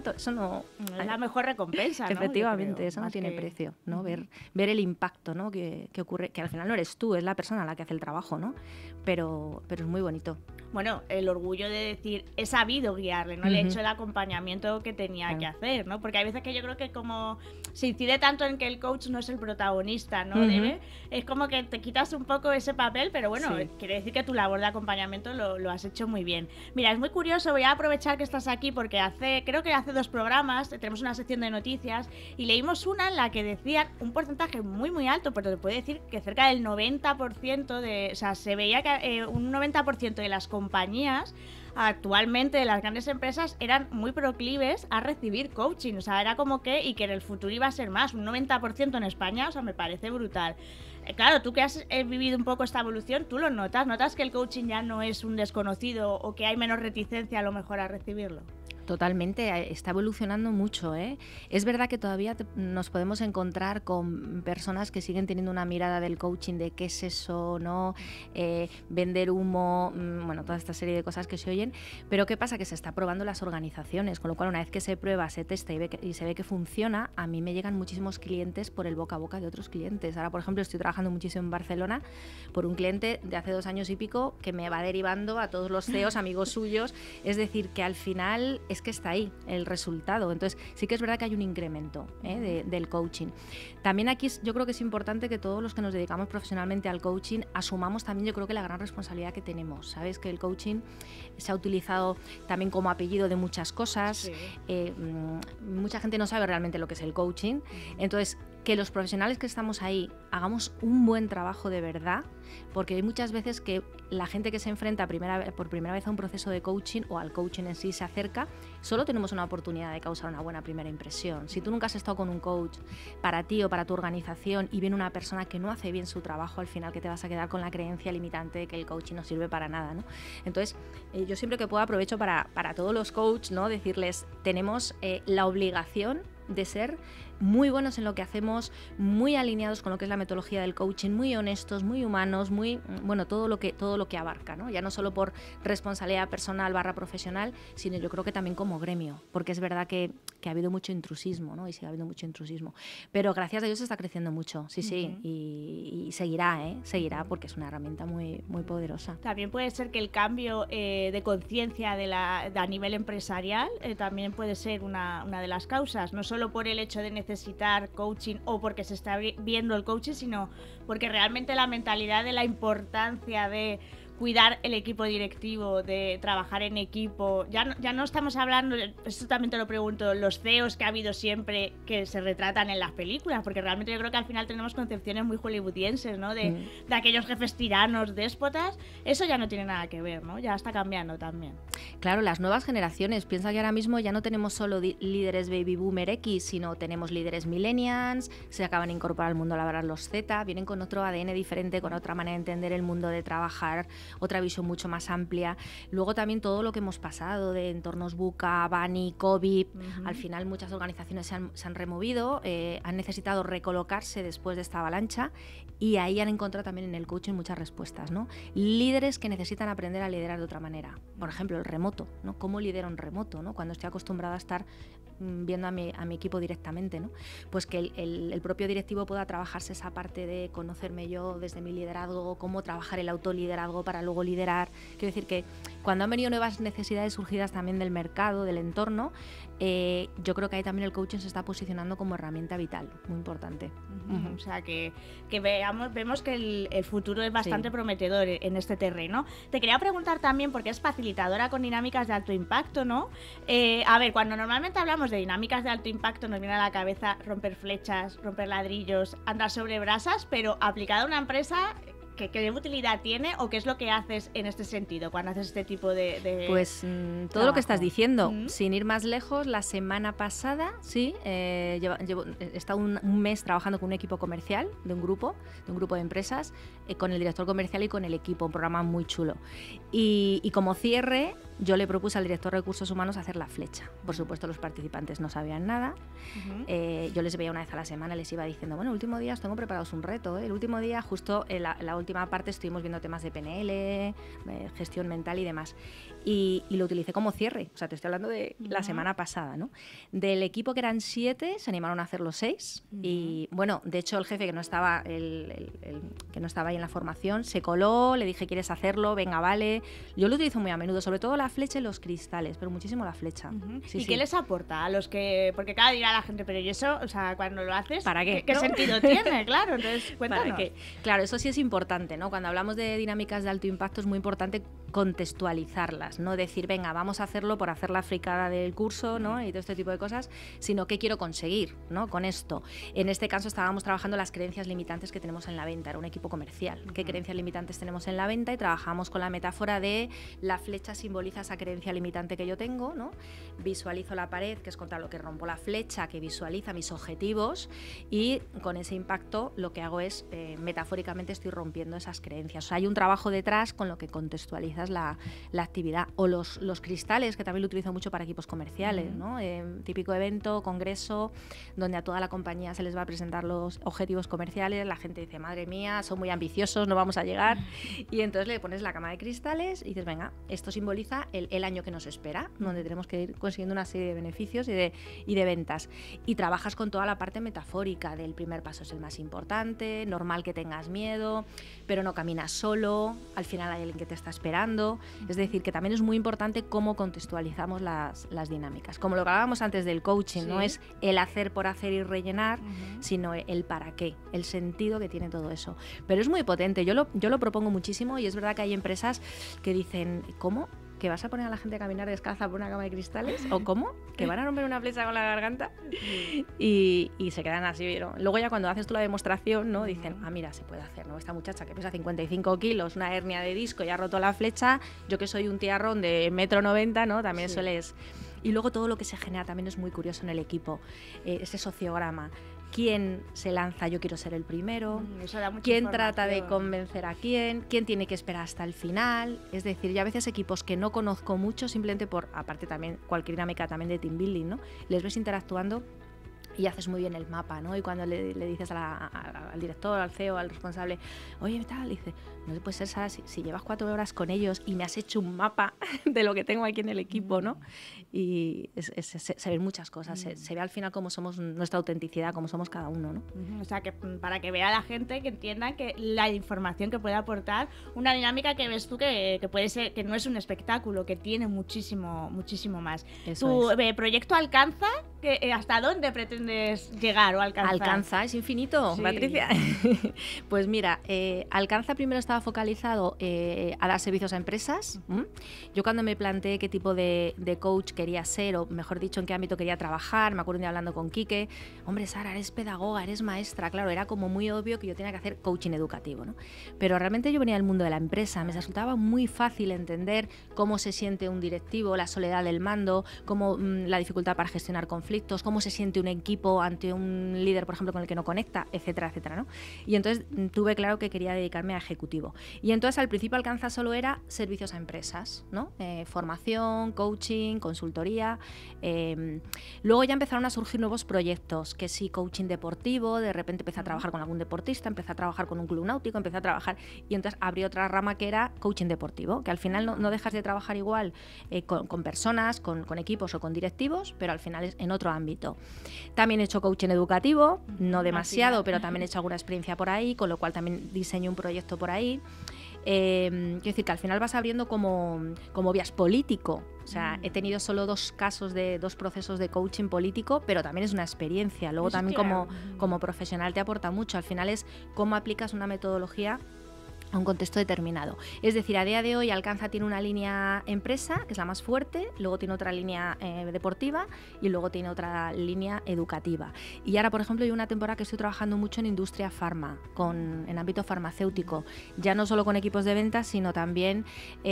la mejor recompensa, ¿no? Efectivamente, eso no tiene precio, ¿no? Ver el impacto, ¿no? que ocurre, que al final no eres tú, es la persona la que hace el trabajo, ¿no? Pero es muy bonito. Bueno, el orgullo de decir, he sabido guiarle, ¿no? Le he hecho el acompañamiento que tenía que hacer, ¿no? Porque hay veces que yo creo que como se incide tanto en que el coach no es el protagonista, ¿no? Es como que te quitas un poco ese papel, pero bueno, quiere decir que tu labor de acompañamiento lo has hecho muy bien. Mira, es muy curioso, voy a aprovechar que estás aquí porque creo que hace 2 programas tenemos una sección de noticias y leímos una en la que decían un porcentaje muy muy alto, pero te puedo decir que cerca del 90% o sea, se veía que un 90% de las compañías actualmente, de las grandes empresas, eran muy proclives a recibir coaching, o sea, era como que, y que en el futuro iba a ser más, un 90% en España, o sea, me parece brutal. Claro, tú que has vivido un poco esta evolución, tú lo notas que el coaching ya no es un desconocido o que hay menos reticencia a lo mejor a recibirlo. Totalmente, está evolucionando mucho, ¿eh? Es verdad que todavía nos podemos encontrar con personas que siguen teniendo una mirada del coaching de qué es eso, ¿no? Vender humo, bueno, toda esta serie de cosas que se oyen, pero ¿qué pasa? Que se está probando en las organizaciones, con lo cual una vez que se prueba, se testa y se ve que funciona, a mí me llegan muchísimos clientes por el boca a boca de otros clientes. Ahora, por ejemplo, estoy trabajando muchísimo en Barcelona por un cliente de hace 2 años y pico que me va derivando a todos los CEOs, amigos suyos, es decir, que al final es que está ahí el resultado. Entonces sí que es verdad que hay un incremento del coaching. También aquí yo creo que es importante que todos los que nos dedicamos profesionalmente al coaching asumamos también, yo creo que la gran responsabilidad que tenemos. Sabes que el coaching se ha utilizado también como apellido de muchas cosas. Sí. Mucha gente no sabe realmente lo que es el coaching. Entonces, que los profesionales que estamos ahí hagamos un buen trabajo de verdad, porque hay muchas veces que la gente que se enfrenta por primera vez a un proceso de coaching o al coaching en sí se acerca, solo tenemos una oportunidad de causar una buena primera impresión. Si tú nunca has estado con un coach para ti o para tu organización y viene una persona que no hace bien su trabajo, al final que te vas a quedar con la creencia limitante de que el coaching no sirve para nada, ¿no? Entonces, yo siempre que puedo aprovecho para todos los coaches, ¿no? Decirles, tenemos la obligación de ser muy buenos en lo que hacemos, muy alineados con lo que es la metodología del coaching, muy honestos, muy humanos, muy bueno, todo lo que abarca, ¿no? Ya no solo por responsabilidad personal / profesional, sino yo creo que también como gremio, porque es verdad que ha habido mucho intrusismo, ¿no? Y sigue habiendo mucho intrusismo. Pero gracias a Dios está creciendo mucho, sí, y seguirá porque es una herramienta muy, muy poderosa. También puede ser que el cambio de conciencia a nivel empresarial también puede ser una de las causas, no solo por el hecho de necesitar coaching o porque se está viendo el coaching, sino porque realmente la mentalidad de la importancia de cuidar el equipo directivo, de trabajar en equipo, ya no estamos hablando, esto también te lo pregunto, los CEOs que ha habido siempre que se retratan en las películas, porque realmente yo creo que al final tenemos concepciones muy hollywoodienses, ¿no? De aquellos jefes tiranos, déspotas, eso ya no tiene nada que ver, ¿no? Ya está cambiando también. Claro, las nuevas generaciones, piensa que ahora mismo ya no tenemos solo líderes baby boomer X, sino tenemos líderes millennials, se acaban de incorporar al mundo laboral los Z, vienen con otro ADN diferente, con otra manera de entender el mundo de trabajar, otra visión mucho más amplia. Luego también todo lo que hemos pasado de entornos VUCA, Bani, COVID, al final muchas organizaciones se han removido, han necesitado recolocarse después de esta avalancha y ahí han encontrado también en el coaching muchas respuestas, ¿no? Líderes que necesitan aprender a liderar de otra manera. Por ejemplo, el remoto, ¿no? ¿Cómo lidero en remoto, ¿no? Cuando estoy acostumbrada a estar viendo a mi equipo directamente, ¿no? Pues que el propio directivo pueda trabajarse esa parte de conocerme yo desde mi liderazgo, cómo trabajar el autoliderazgo para luego liderar. Quiero decir que cuando han venido nuevas necesidades surgidas también del mercado, del entorno, yo creo que ahí también el coaching se está posicionando como herramienta vital, muy importante. O sea, que vemos que el futuro es bastante prometedor en este terreno. Te quería preguntar también, porque es facilitadora con dinámicas de alto impacto, ¿no? A ver, cuando normalmente hablamos de dinámicas de alto impacto nos viene a la cabeza romper flechas, romper ladrillos, andar sobre brasas, pero aplicada a una empresa, ¿qué utilidad tiene o qué es lo que haces en este sentido cuando haces este tipo de Pues todo trabajo? Lo que estás diciendo, sin ir más lejos, la semana pasada he estado un mes trabajando con un equipo comercial de un grupo de empresas, con el director comercial y con el equipo, un programa muy chulo. Y como cierre, yo le propuse al director de recursos humanos hacer la flecha. Por supuesto, los participantes no sabían nada. Yo les veía una vez a la semana, les iba diciendo, bueno, el último día os tengo preparados un reto. El último día, justo en la última parte, estuvimos viendo temas de PNL, gestión mental y demás. Y lo utilicé como cierre. O sea, te estoy hablando de la semana pasada, ¿no? Del equipo que eran 7, se animaron a hacerlo 6. Y bueno, de hecho, el jefe que no estaba, que no estaba ahí en la formación, se coló, le dije, ¿quieres hacerlo? Venga, vale. Yo lo utilizo muy a menudo, sobre todo la flecha y los cristales, pero muchísimo la flecha. ¿Y qué les aporta a los que...? Porque claro, dirá la gente, pero ¿y eso? O sea, cuando lo haces, ¿para qué? ¿Qué sentido tiene? Claro, entonces cuéntanos. ¿Para qué? Claro, eso sí es importante, ¿no? Cuando hablamos de dinámicas de alto impacto es muy importante contextualizarlas, no decir, venga, vamos a hacerlo por hacer la fricada del curso, ¿no? Y todo este tipo de cosas, sino qué quiero conseguir, ¿no? Con esto. En este caso estábamos trabajando las creencias limitantes que tenemos en la venta, era un equipo comercial. ¿Qué creencias limitantes tenemos en la venta? Y trabajamos con la metáfora de la flecha simboliza esa creencia limitante que yo tengo, ¿no? Visualizo la pared, que es contra lo que rompo la flecha, que visualiza mis objetivos, y con ese impacto lo que hago es, metafóricamente estoy rompiendo esas creencias. O sea, hay un trabajo detrás con lo que contextualizas la actividad. O los cristales, que también lo utilizo mucho para equipos comerciales, ¿no? Típico evento, congreso, donde a toda la compañía se les va a presentar los objetivos comerciales, la gente dice, madre mía, son muy ambiciosos, no vamos a llegar, y entonces le pones la cama de cristales y dices, venga, esto simboliza el año que nos espera, donde tenemos que ir consiguiendo una serie de beneficios y de ventas. Y trabajas con toda la parte metafórica del primer paso es el más importante, normal que tengas miedo, pero no caminas solo, al final hay alguien que te está esperando. Es decir, que también es muy importante cómo contextualizamos las dinámicas. Como lo que hablábamos antes del coaching, no es el hacer por hacer y rellenar, sino el para qué, el sentido que tiene todo eso. Pero es muy potente, yo lo propongo muchísimo, y es verdad que hay empresas que dicen, ¿cómo? ¿Que vas a poner a la gente a caminar descalza por una cama de cristales? ¿O cómo? ¿Que van a romper una flecha con la garganta? Y se quedan así, ¿no? Luego ya cuando haces tú la demostración, ¿no? Dicen, mira, se puede hacer, ¿no? Esta muchacha que pesa 55 kilos, una hernia de disco y ha roto la flecha, yo que soy un tiarrón de 1,90 m, ¿no? También sueles... Y luego todo lo que se genera también es muy curioso en el equipo, ese sociograma. ¿Quién se lanza? Yo quiero ser el primero. ¿Quién trata de convencer a quién? ¿Quién tiene que esperar hasta el final? Es decir, yo a veces equipos que no conozco mucho, simplemente por, aparte también, cualquier dinámica también de team building, ¿no? Les ves interactuando y haces muy bien el mapa, ¿no? Y cuando le dices al director, al CEO, al responsable, oye, ¿qué tal? Dice, no puede ser, Sara, si llevas 4 horas con ellos y me has hecho un mapa de lo que tengo aquí en el equipo, ¿no? Y se ven muchas cosas, se ve al final cómo somos, nuestra autenticidad, cómo somos cada uno, ¿no? O sea, que para que vea la gente, que entienda que la información que puede aportar, una dinámica que ves tú que puede ser, que no es un espectáculo, que tiene muchísimo más. Eso ¿Tu proyecto alcanza? ¿Hasta dónde pretendes llegar o alcanzar? Alcanza, es infinito, Patricia. Pues mira, Alcanza primero estaba focalizado a dar servicios a empresas. Yo cuando me planteé qué tipo de coach quería ser, o mejor dicho, en qué ámbito quería trabajar, me acuerdo un día hablando con Quique, hombre, Sara, eres pedagoga, eres maestra, claro, era como muy obvio que yo tenía que hacer coaching educativo, ¿no? Pero realmente yo venía del mundo de la empresa, me resultaba muy fácil entender cómo se siente un directivo, la soledad del mando, cómo la dificultad para gestionar conflictos, cómo se siente un equipo ante un líder, por ejemplo, con el que no conecta, etcétera, etcétera, ¿no? Y entonces tuve claro que quería dedicarme a ejecutivo. Y entonces al principio Alcanza solo era servicios a empresas, ¿no? Formación, coaching, consultoría. Luego ya empezaron a surgir nuevos proyectos, que sí, coaching deportivo, de repente empecé a trabajar con algún deportista, empecé a trabajar con un club náutico, empecé a trabajar, y entonces abrí otra rama que era coaching deportivo, que al final no dejas de trabajar igual con personas, con equipos o con directivos, pero al final es en otro ámbito. También he hecho coaching educativo, no demasiado, pero también he hecho alguna experiencia por ahí, con lo cual también diseño un proyecto por ahí. Quiero decir que al final vas abriendo como vías político. O sea, he tenido solo 2 casos de 2 procesos de coaching político, pero también es una experiencia. Luego también como profesional te aporta mucho. Al final es cómo aplicas una metodología a un contexto determinado. Es decir, a día de hoy Alcanza tiene una línea empresa, que es la más fuerte, luego tiene otra línea deportiva y luego tiene otra línea educativa. Y ahora, por ejemplo, hay una temporada que estoy trabajando mucho en industria farma, en ámbito farmacéutico, ya no solo con equipos de ventas, sino también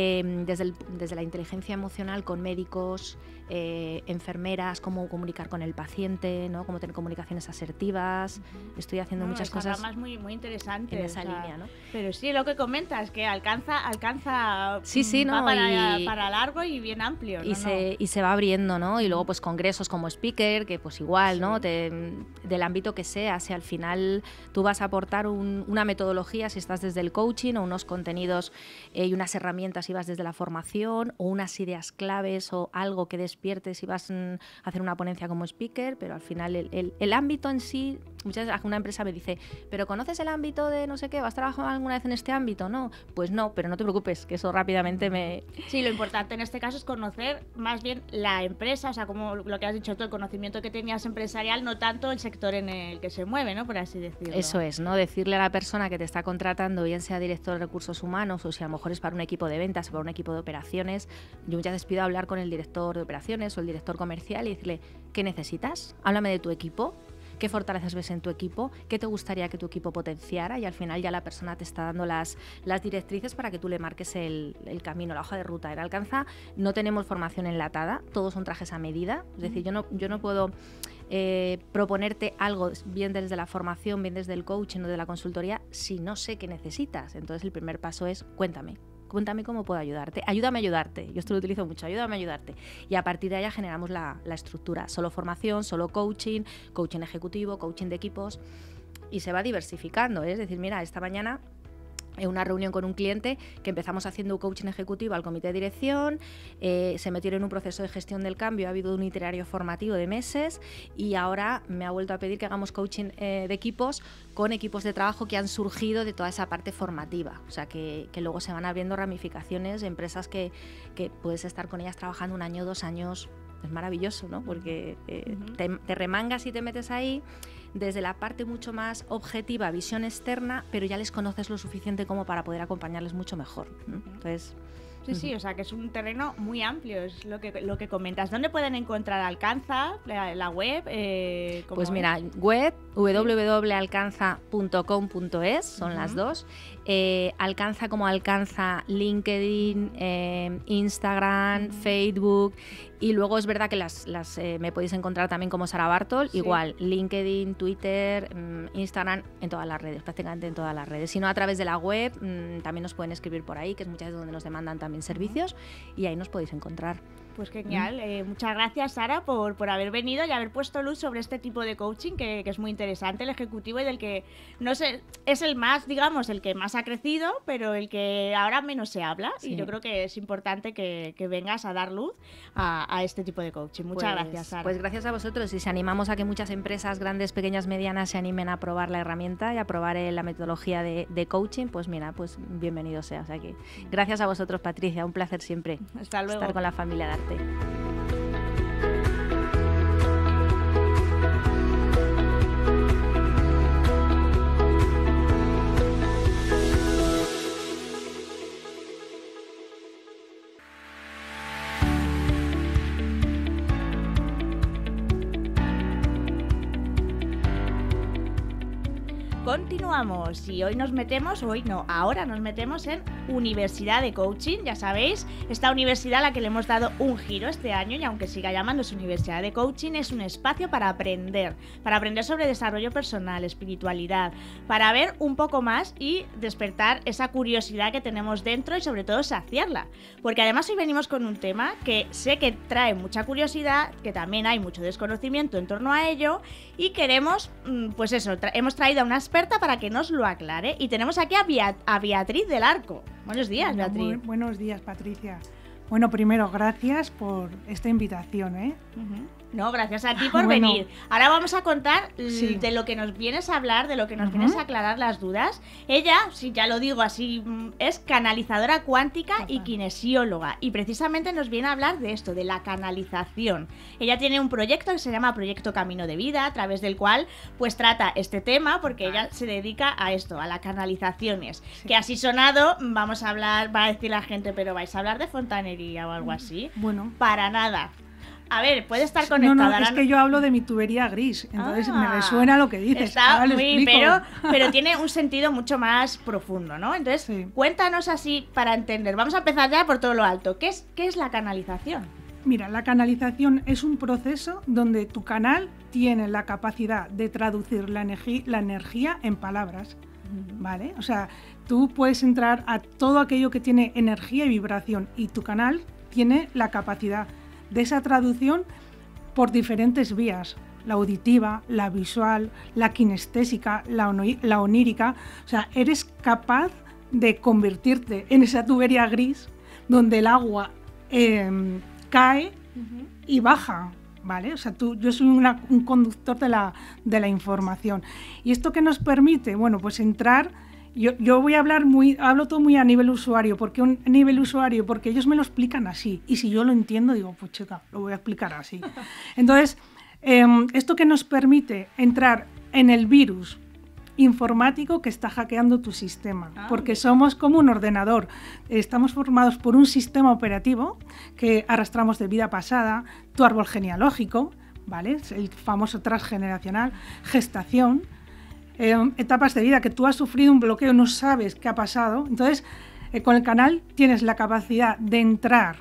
desde la inteligencia emocional con médicos, enfermeras, cómo comunicar con el paciente, ¿no? Cómo tener comunicaciones asertivas. Estoy haciendo muchas cosas ramas muy interesantes en esa línea, ¿no? Pero sí, lo que comentas, que alcanza sí, ¿no? para largo y bien amplio, ¿no? Y se va abriendo, ¿no? Y luego pues congresos como speaker, que pues igual, ¿no? Del ámbito que sea, si al final tú vas a aportar una metodología, si estás desde el coaching, o unos contenidos y unas herramientas si vas desde la formación, o unas ideas claves o algo que despiertes si vas a hacer una ponencia como speaker, pero al final el ámbito en sí, muchas veces una empresa me dice, pero ¿conoces el ámbito de no sé qué? ¿Has trabajado alguna vez en este ámbito? ámbito, ¿no? Pues no, pero no te preocupes, que eso rápidamente me... Sí, lo importante en este caso es conocer más bien la empresa, o sea, como lo que has dicho tú, el conocimiento que tenías empresarial, no tanto el sector en el que se mueve, ¿no? Por así decirlo. Eso es, ¿no? Decirle a la persona que te está contratando, bien sea director de recursos humanos o si a lo mejor es para un equipo de ventas o para un equipo de operaciones, yo muchas veces pido hablar con el director de operaciones o el director comercial y decirle, ¿qué necesitas? Háblame de tu equipo. ¿Qué fortalezas ves en tu equipo? ¿Qué te gustaría que tu equipo potenciara? Y al final ya la persona te está dando las directrices para que tú le marques el camino, la hoja de ruta. En Alcanza no tenemos formación enlatada, todos son trajes a medida. Es decir, yo no puedo proponerte algo bien desde la formación, bien desde el coaching o de la consultoría si no sé qué necesitas. Entonces el primer paso es cuéntame cómo puedo ayudarte, ayúdame a ayudarte, yo esto lo utilizo mucho, ayúdame a ayudarte, y a partir de ahí generamos la estructura, solo formación, solo coaching ejecutivo, coaching de equipos, y se va diversificando, ¿eh? Es decir, mira, esta mañana en una reunión con un cliente que empezamos haciendo coaching ejecutivo al comité de dirección, se metieron en un proceso de gestión del cambio, ha habido un itinerario formativo de meses y ahora me ha vuelto a pedir que hagamos coaching de equipos con equipos de trabajo que han surgido de toda esa parte formativa, o sea que luego se van abriendo ramificaciones de empresas que puedes estar con ellas trabajando 1 año, 2 años, es maravilloso, ¿no? Porque te remangas y te metes ahí desde la parte mucho más objetiva, visión externa, pero ya les conoces lo suficiente como para poder acompañarles mucho mejor, ¿no? Entonces... Sí, o sea que es un terreno muy amplio, es lo que comentas. ¿Dónde pueden encontrar Alcanza, la web? Pues mira, web www.alcanza.com.es, son las dos. Alcanza como Alcanza, LinkedIn, Instagram, Facebook, y luego es verdad que me podéis encontrar también como Sara Bartol, igual, LinkedIn, Twitter, Instagram, en todas las redes, prácticamente en todas las redes. Si no, a través de la web también nos pueden escribir por ahí, que es muchas veces donde nos demandan también servicios, y ahí nos podéis encontrar. Pues genial, muchas gracias Sara por haber venido y haber puesto luz sobre este tipo de coaching que es muy interesante, el ejecutivo, y del que no sé, es el más, digamos, el que más ha crecido, pero el que ahora menos se habla, y yo creo que es importante que vengas a dar luz a este tipo de coaching. Muchas gracias, Sara. Pues gracias a vosotros, y si animamos a que muchas empresas grandes, pequeñas, medianas se animen a probar la herramienta y a probar la metodología de coaching, pues mira, pues bienvenido sea. O sea que gracias a vosotros, Patricia, un placer siempre Hasta luego. estar con la familia de Arte. Continuamos y ahora nos metemos en Universidad de Coaching, ya sabéis, esta universidad a la que le hemos dado un giro este año, y aunque siga llamándose Universidad de Coaching, es un espacio para aprender sobre desarrollo personal, espiritualidad, para ver un poco más y despertar esa curiosidad que tenemos dentro y sobre todo saciarla, porque además hoy venimos con un tema que sé que trae mucha curiosidad, que también hay mucho desconocimiento en torno a ello, y queremos, pues eso, hemos traído a una experta para que nos lo aclare, y tenemos aquí a Beatriz del Arco. Buenos días, Beatriz. Buenos días, Patricia. Bueno, primero, gracias por esta invitación, ¿eh? No, gracias a ti por venir. Ahora vamos a contar de lo que nos vienes a hablar, de lo que nos vienes a aclarar las dudas. Ella, si ya lo digo así, es canalizadora cuántica y kinesióloga, y precisamente nos viene a hablar de esto, de la canalización. Ella tiene un proyecto que se llama Proyecto Camino de Vida, a través del cual pues trata este tema, porque ella se dedica a esto, a las canalizaciones. Que así sonado, vamos a hablar, va a decir la gente, pero vais a hablar de fontanería o algo así. Bueno. Para nada. A ver, puede estar conectada. No, es que yo hablo de mi tubería gris, entonces me resuena lo que dices. Está muy, pero tiene un sentido mucho más profundo, ¿no? Entonces, cuéntanos así para entender. Vamos a empezar ya por todo lo alto. ¿Qué es la canalización? Mira, la canalización es un proceso donde tu canal tiene la capacidad de traducir la energía en palabras, ¿vale? O sea, tú puedes entrar a todo aquello que tiene energía y vibración, y tu canal tiene la capacidad de esa traducción por diferentes vías: la auditiva, la visual, la kinestésica, la onírica. O sea, eres capaz de convertirte en esa tubería gris donde el agua cae y baja, ¿vale? O sea, yo soy un conductor de la información. ¿Y esto qué nos permite? Bueno, pues entrar yo voy a hablo todo muy a nivel usuario, porque porque ellos me lo explican así, y si yo lo entiendo, digo, pues chica, lo voy a explicar así. Entonces, esto que nos permite entrar en el virus informático que está hackeando tu sistema, porque somos como un ordenador, estamos formados por un sistema operativo que arrastramos de vida pasada, tu árbol genealógico, ¿vale? El famoso transgeneracional, gestación, etapas de vida que tú has sufrido un bloqueo, no sabes qué ha pasado. Entonces, con el canal tienes la capacidad de entrar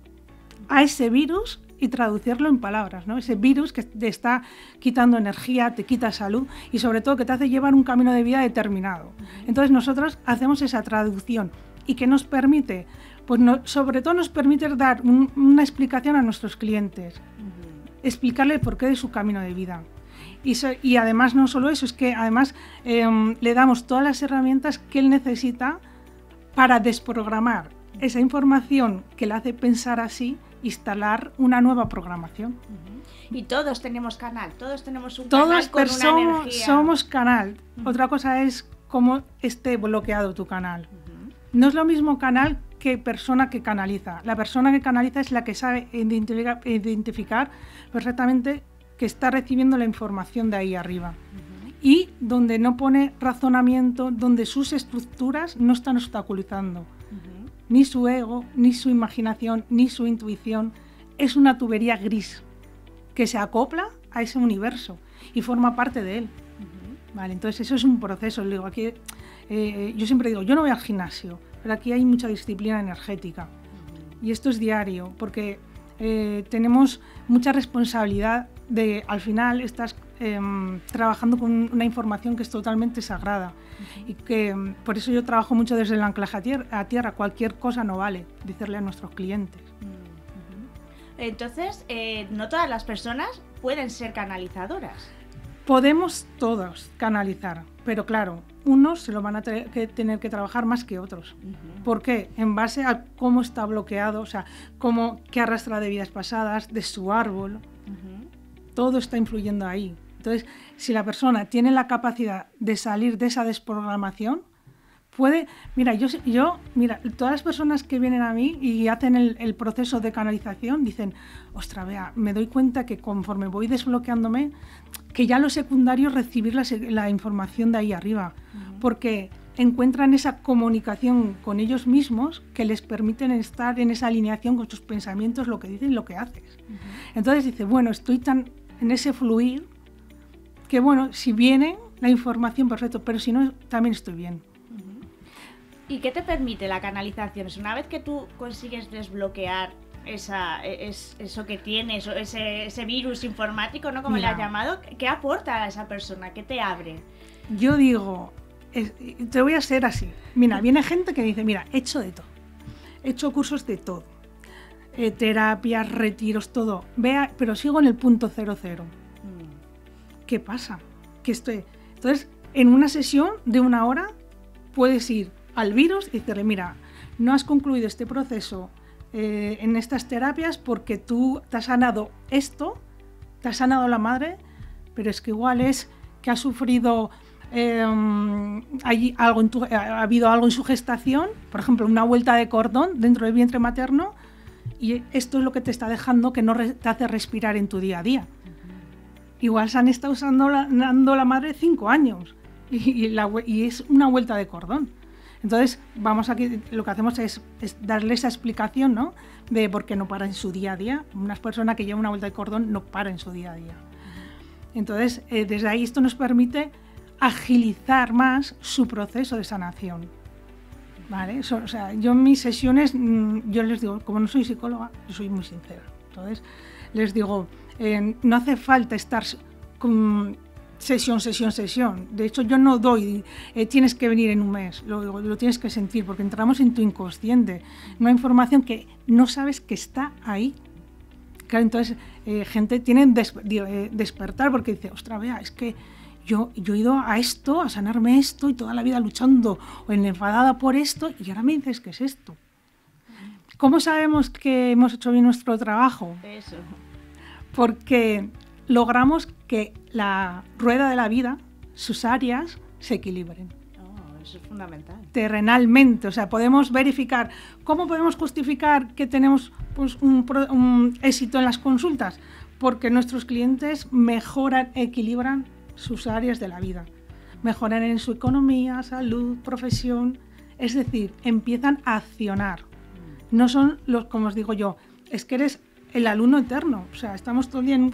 a ese virus y traducirlo en palabras, ¿no? Ese virus que te está quitando energía, te quita salud y sobre todo que te hace llevar un camino de vida determinado. Entonces nosotros hacemos esa traducción y que nos permite, pues sobre todo nos permite dar una explicación a nuestros clientes, explicarle el porqué de su camino de vida. Y además no solo eso, es que además le damos todas las herramientas que él necesita para desprogramar esa información que le hace pensar así, instalar una nueva programación. Y todos tenemos canal, todos tenemos un canal con una energía. Somos canal. Otra cosa es cómo esté bloqueado tu canal. No es lo mismo canal que persona que canaliza. La persona que canaliza es la que sabe identificar perfectamente que está recibiendo la información de ahí arriba. Y donde no pone razonamiento, donde sus estructuras no están obstaculizando. Ni su ego, ni su imaginación, ni su intuición. Es una tubería gris que se acopla a ese universo y forma parte de él. Vale, entonces eso es un proceso. Digo, aquí, yo siempre digo, yo no voy al gimnasio, pero aquí hay mucha disciplina energética. Y esto es diario, porque tenemos mucha responsabilidad de, al final, estás trabajando con una información que es totalmente sagrada. Y que por eso yo trabajo mucho desde el anclaje a tierra. Cualquier cosa no vale, decirle a nuestros clientes. Entonces, no todas las personas pueden ser canalizadoras. Podemos todos canalizar, pero claro, unos se lo van a tener que trabajar más que otros. ¿Por qué? En base a cómo está bloqueado, o sea, qué arrastra de vidas pasadas, de su árbol. Todo está influyendo ahí. Entonces, si la persona tiene la capacidad de salir de esa desprogramación, puede... Mira, mira, todas las personas que vienen a mí y hacen el proceso de canalización dicen, ostras, vea, me doy cuenta que conforme voy desbloqueándome, que ya lo secundario es recibir la información de ahí arriba, porque encuentran esa comunicación con ellos mismos que les permiten estar en esa alineación con sus pensamientos, lo que dicen y lo que haces. Entonces dice, bueno, estoy tan en ese fluir que bueno, si viene la información, perfecto, pero si no, también estoy bien. ¿Y qué te permite la canalización? Es una vez que tú consigues desbloquear eso que tienes, ese virus informático, ¿no? Como le has llamado, ¿qué aporta a esa persona? ¿Qué te abre? Yo digo, te voy a ser así. Mira, viene gente que dice, mira, he hecho de todo. He hecho cursos de todo. Terapias, retiros, todo. Pero sigo en el punto 00. ¿Qué pasa? Entonces, en una sesión de 1 hora puedes ir al virus y decirle, mira, no has concluido este proceso en estas terapias porque tú te has sanado esto, te has sanado la madre, pero es que igual es que has sufrido ha habido algo en su gestación, por ejemplo, una vuelta de cordón dentro del vientre materno, y esto es lo que te está dejando que no te hace respirar en tu día a día. Igual se han estado usando la madre 5 años y es una vuelta de cordón. Entonces, vamos aquí, lo que hacemos es darle esa explicación, ¿no? De por qué no para en su día a día. Una persona que lleva una vuelta de cordón no para en su día a día. Entonces, desde ahí esto nos permite agilizar más su proceso de sanación. ¿Vale? O sea, yo en mis sesiones, yo les digo, como no soy psicóloga, yo soy muy sincera. Entonces, les digo, no hace falta estar con sesión. De hecho, yo no doy, tienes que venir en un mes, lo tienes que sentir, porque entramos en tu inconsciente, una información que no sabes que está ahí. Claro, entonces, gente tiene despertar porque dice, ostras, vea, es que yo he ido a esto, a sanarme esto, y toda la vida luchando o enfadada por esto, y ahora me dices que es esto. ¿Cómo sabemos que hemos hecho bien nuestro trabajo? Eso. Porque logramos que la rueda de la vida, sus áreas, se equilibren. eso es fundamental. Terrenalmente, o sea, podemos verificar. ¿Cómo podemos justificar que tenemos pues, un éxito en las consultas? Porque nuestros clientes mejoran, equilibran sus áreas de la vida. Mejoran en su economía, salud, profesión. Es decir, empiezan a accionar. No son los, como os digo yo, es que eres el alumno eterno. O sea, estamos todo el día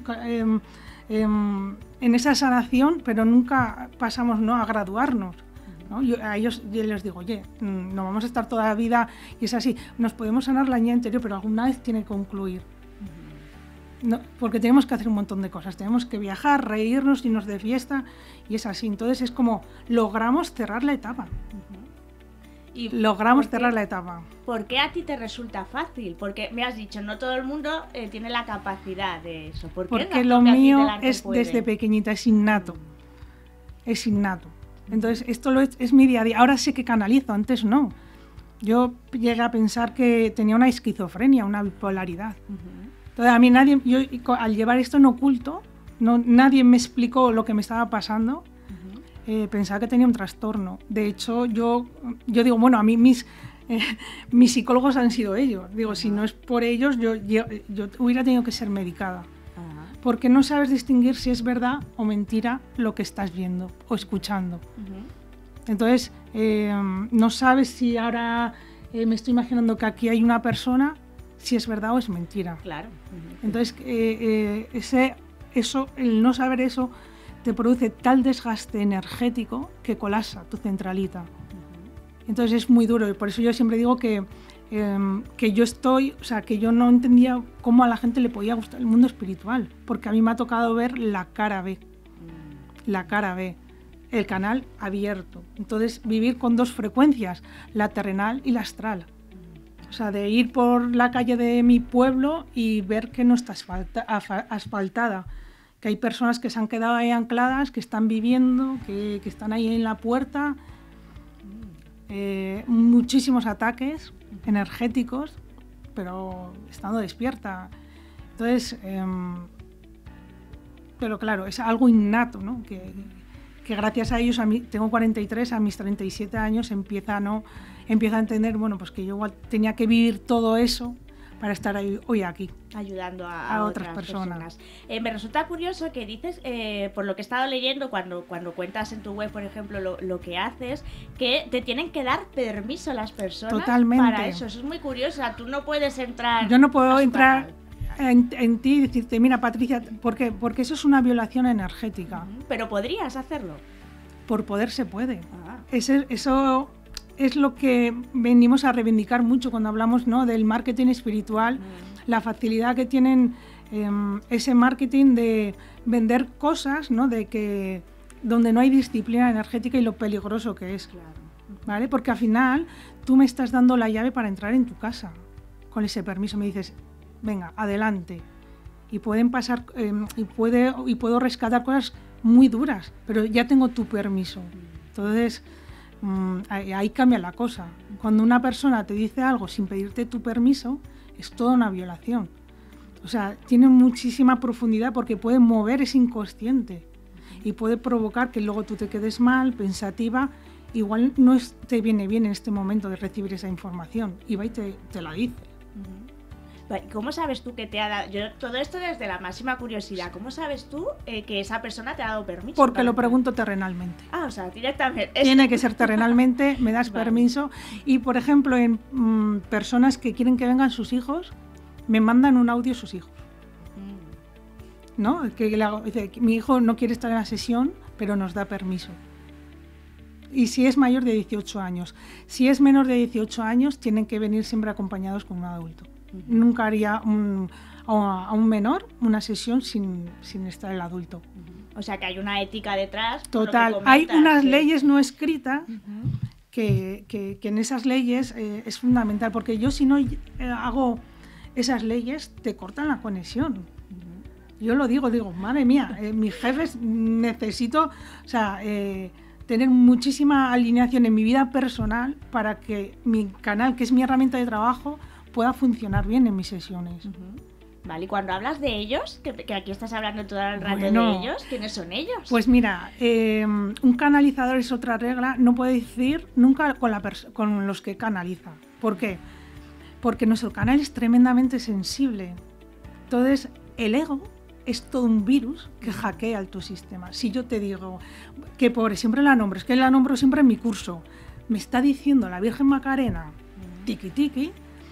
en esa sanación, pero nunca pasamos, ¿no?, a graduarnos, ¿no? A ellos yo les digo, oye, no vamos a estar toda la vida, y es así, nos podemos sanar la niña interior, pero alguna vez tiene que concluir. No, porque tenemos que hacer un montón de cosas, tenemos que viajar, reírnos, irnos de fiesta, y es así. Entonces es como logramos cerrar la etapa. Y logramos cerrar la etapa. ¿Por qué a ti te resulta fácil? Porque me has dicho, no todo el mundo tiene la capacidad de eso. Porque lo mío es desde pequeñita, es innato. Es innato. Entonces esto es mi día a día. Ahora sí que canalizo, antes no. Yo llegué a pensar que tenía una esquizofrenia, una bipolaridad. Entonces a mí nadie, yo al llevar esto en oculto, nadie me explicó lo que me estaba pasando. Pensaba que tenía un trastorno. De hecho, yo digo, bueno, a mí mis psicólogos han sido ellos. Digo, si no es por ellos, yo hubiera tenido que ser medicada. Porque no sabes distinguir si es verdad o mentira lo que estás viendo o escuchando. Entonces, no sabes si ahora me estoy imaginando que aquí hay una persona, si es verdad o es mentira. Claro. Entonces, el no saber eso te produce tal desgaste energético que colapsa tu centralita. Entonces es muy duro, y por eso yo siempre digo que yo no entendía cómo a la gente le podía gustar el mundo espiritual, porque a mí me ha tocado ver la cara B, el canal abierto. Entonces vivir con dos frecuencias, la terrenal y la astral. O sea, de ir por la calle de mi pueblo y ver que no está asfaltada, que hay personas que se han quedado ahí ancladas, que están viviendo, que están ahí en la puerta. Muchísimos ataques energéticos, pero estando despierta. Entonces, pero claro, es algo innato, ¿no? Que gracias a ellos, tengo 43, a mis 37 años empiezo a entender, bueno, pues que yo igual tenía que vivir todo eso para estar hoy aquí. Ayudando a otras personas. Me resulta curioso que dices, por lo que he estado leyendo, cuando cuentas en tu web, por ejemplo, lo que haces, que te tienen que dar permiso las personas. Totalmente. Para eso. Eso es muy curioso. O sea, tú no puedes entrar. Yo no puedo entrar en ti y decirte, mira, Patricia, ¿por qué? Porque eso es una violación energética. Pero podrías hacerlo. Por poder se puede. Eso es lo que venimos a reivindicar mucho cuando hablamos, ¿no?, del marketing espiritual, la facilidad que tienen ese marketing de vender cosas, ¿no?, donde no hay disciplina energética y lo peligroso que es. Claro. ¿Vale? Porque al final tú me estás dando la llave para entrar en tu casa. Con ese permiso me dices, venga, adelante. Y pueden pasar, y puedo rescatar cosas muy duras, pero ya tengo tu permiso. Entonces, ahí cambia la cosa. Cuando una persona te dice algo sin pedirte tu permiso, es toda una violación. O sea, tiene muchísima profundidad porque puede mover ese inconsciente y puede provocar que luego tú te quedes mal, pensativa. Igual no te viene bien en este momento de recibir esa información y va y te la dice. ¿Cómo sabes tú que te ha dado? Yo todo esto desde la máxima curiosidad. ¿Cómo sabes tú que esa persona te ha dado permiso? Porque lo pregunto terrenalmente. O sea, directamente. Tiene que ser terrenalmente, me das permiso. Y, por ejemplo, en personas que quieren que vengan sus hijos, me mandan un audio sus hijos. ¿No? Dice, mi hijo no quiere estar en la sesión, pero nos da permiso. Y si es mayor de 18 años. Si es menor de 18 años, tienen que venir siempre acompañados con un adulto. Nunca haría a un menor una sesión sin estar el adulto. O sea que hay una ética detrás. Total, hay unas leyes no escritas que en esas leyes es fundamental, porque yo si no hago esas leyes te cortan la conexión. Yo lo digo, madre mía, mis jefes necesito, o sea, tener muchísima alineación en mi vida personal para que mi canal, que es mi herramienta de trabajo, pueda funcionar bien en mis sesiones. Vale, y cuando hablas de ellos, que aquí estás hablando todo el rato de ellos, ¿quiénes son ellos? Pues mira, un canalizador es otra regla, no puede decir nunca con los que canaliza. ¿Por qué? Porque nuestro canal es tremendamente sensible. Entonces, el ego es todo un virus que hackea tu sistema. Si yo te digo que siempre la nombro, es que la nombro siempre en mi curso, me está diciendo la Virgen Macarena, tiki tiki,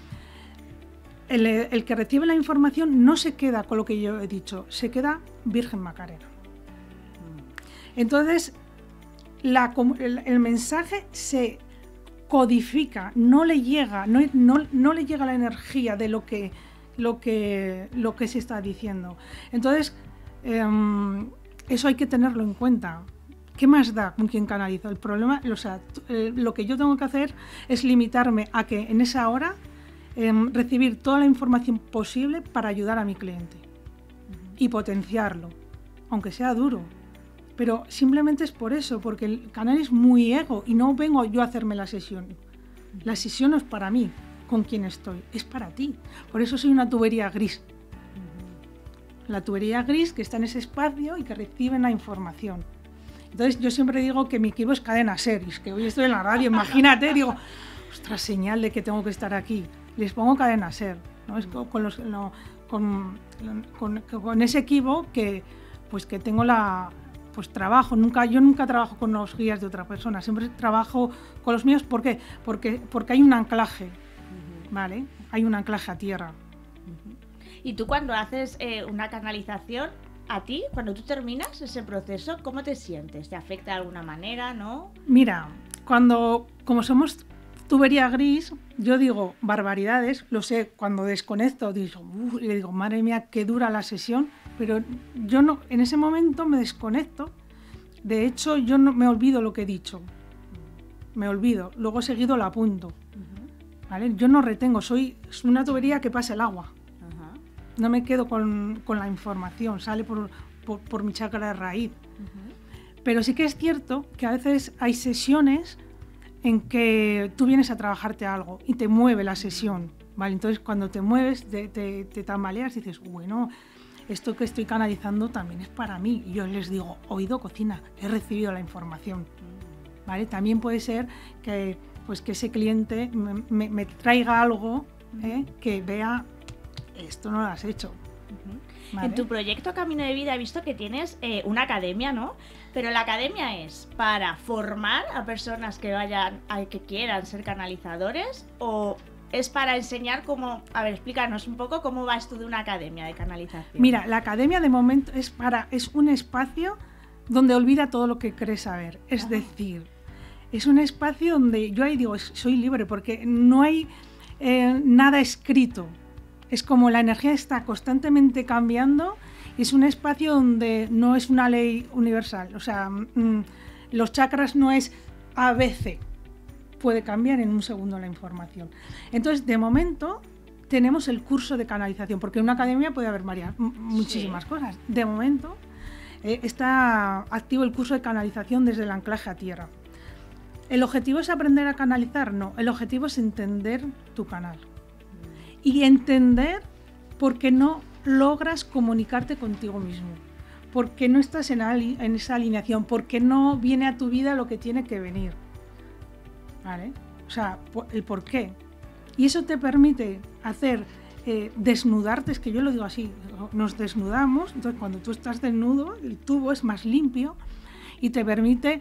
el que recibe la información no se queda con lo que yo he dicho, se queda Virgen Macarena. Entonces, el mensaje se codifica, no le llega la energía de lo que se está diciendo. Entonces, eso hay que tenerlo en cuenta. ¿Qué más da con quien canalizo? El problema, lo que yo tengo que hacer es limitarme a que en esa hora recibir toda la información posible para ayudar a mi cliente y potenciarlo, aunque sea duro. Pero simplemente es por eso, porque el canal es muy ego y no vengo yo a hacerme la sesión. La sesión no es para mí, con quien estoy, es para ti. Por eso soy una tubería gris. La tubería gris que está en ese espacio y que recibe la información. Entonces yo siempre digo que mi equipo es cadena ser, y es que hoy estoy en la radio, imagínate, digo, ostras, señal de que tengo que estar aquí. Les pongo cadena ser, ¿no? Es con ese equipo que tengo trabajo. Yo nunca trabajo con los guías de otra persona, siempre trabajo con los míos. ¿Por qué? Porque hay un anclaje, ¿vale? Hay un anclaje a tierra. Y tú cuando haces una canalización, a ti, cuando tú terminas ese proceso, ¿cómo te sientes? ¿Te afecta de alguna manera, no? Mira, como somos tubería gris, yo digo barbaridades, lo sé, cuando desconecto, le digo, madre mía, qué dura la sesión, pero yo no, en ese momento me desconecto. De hecho, yo no me olvido lo que he dicho, me olvido, luego seguido lo apunto, ¿vale? Yo no retengo, soy una tubería que pasa el agua, no me quedo con la información, sale por mi chakra de raíz. Pero sí que es cierto que a veces hay sesiones en que tú vienes a trabajarte algo y te mueve la sesión, ¿vale? Entonces cuando te mueves, te tambaleas y dices, bueno, esto que estoy canalizando también es para mí. Y yo les digo, oído cocina, he recibido la información, ¿vale? También puede ser que ese cliente me traiga algo que vea, esto no lo has hecho. ¿Vale? En tu proyecto Camino de Vida he visto que tienes una academia, ¿no? Pero la academia es para formar a personas que quieran ser canalizadores, o es para enseñar cómo... A ver, explícanos un poco cómo va esto de una academia de canalización. Mira, la academia de momento es un espacio donde olvida todo lo que crees saber. Es decir, es un espacio donde yo ahí digo, soy libre, porque no hay nada escrito. Es como la energía está constantemente cambiando. Es un espacio donde no es una ley universal. O sea, los chakras no es ABC. Puede cambiar en un segundo la información. Entonces, de momento, tenemos el curso de canalización, porque en una academia puede haber muchísimas cosas. De momento, está activo el curso de canalización desde el anclaje a tierra. ¿El objetivo es aprender a canalizar? No, el objetivo es entender tu canal. Y entender por qué no logras comunicarte contigo mismo, por qué no estás en esa alineación, por qué no viene a tu vida lo que tiene que venir, ¿vale? O sea, el por qué. Y eso te permite hacer, desnudarte, es que yo lo digo así, nos desnudamos, entonces cuando tú estás desnudo, el tubo es más limpio y te permite,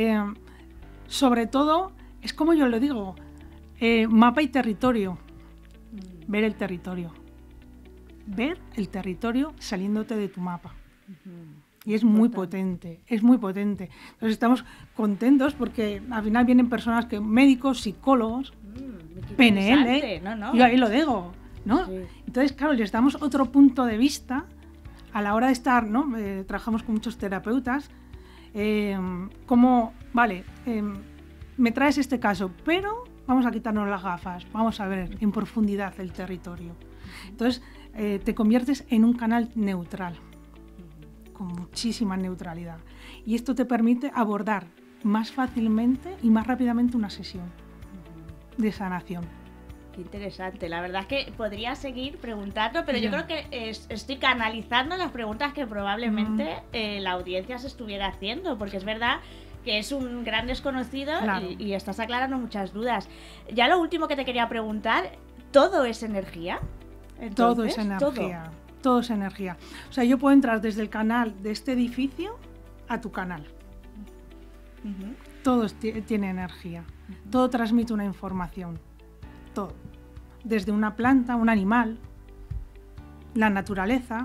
sobre todo, es como yo lo digo, mapa y territorio. Ver el territorio saliéndote de tu mapa. Y es muy potente, es muy potente. Entonces estamos contentos porque al final vienen personas médicos, psicólogos, PNL, yo ahí lo digo, ¿no? Sí. Entonces, claro, les damos otro punto de vista a la hora de estar, ¿no? Trabajamos con muchos terapeutas, me traes este caso, pero vamos a quitarnos las gafas, vamos a ver en profundidad el territorio. Entonces, te conviertes en un canal neutral, con muchísima neutralidad. Y esto te permite abordar más fácilmente y más rápidamente una sesión de sanación. Qué interesante. La verdad es que podría seguir preguntando, pero yo creo que estoy canalizando las preguntas que probablemente la audiencia se estuviera haciendo, porque es verdad que es un gran desconocido, claro, y estás aclarando muchas dudas. Ya lo último que te quería preguntar, ¿todo es energía? Entonces, todo es energía. Todo es energía. O sea, yo puedo entrar desde el canal de este edificio a tu canal. Todo tiene energía. Todo transmite una información. Todo. Desde una planta, un animal, la naturaleza.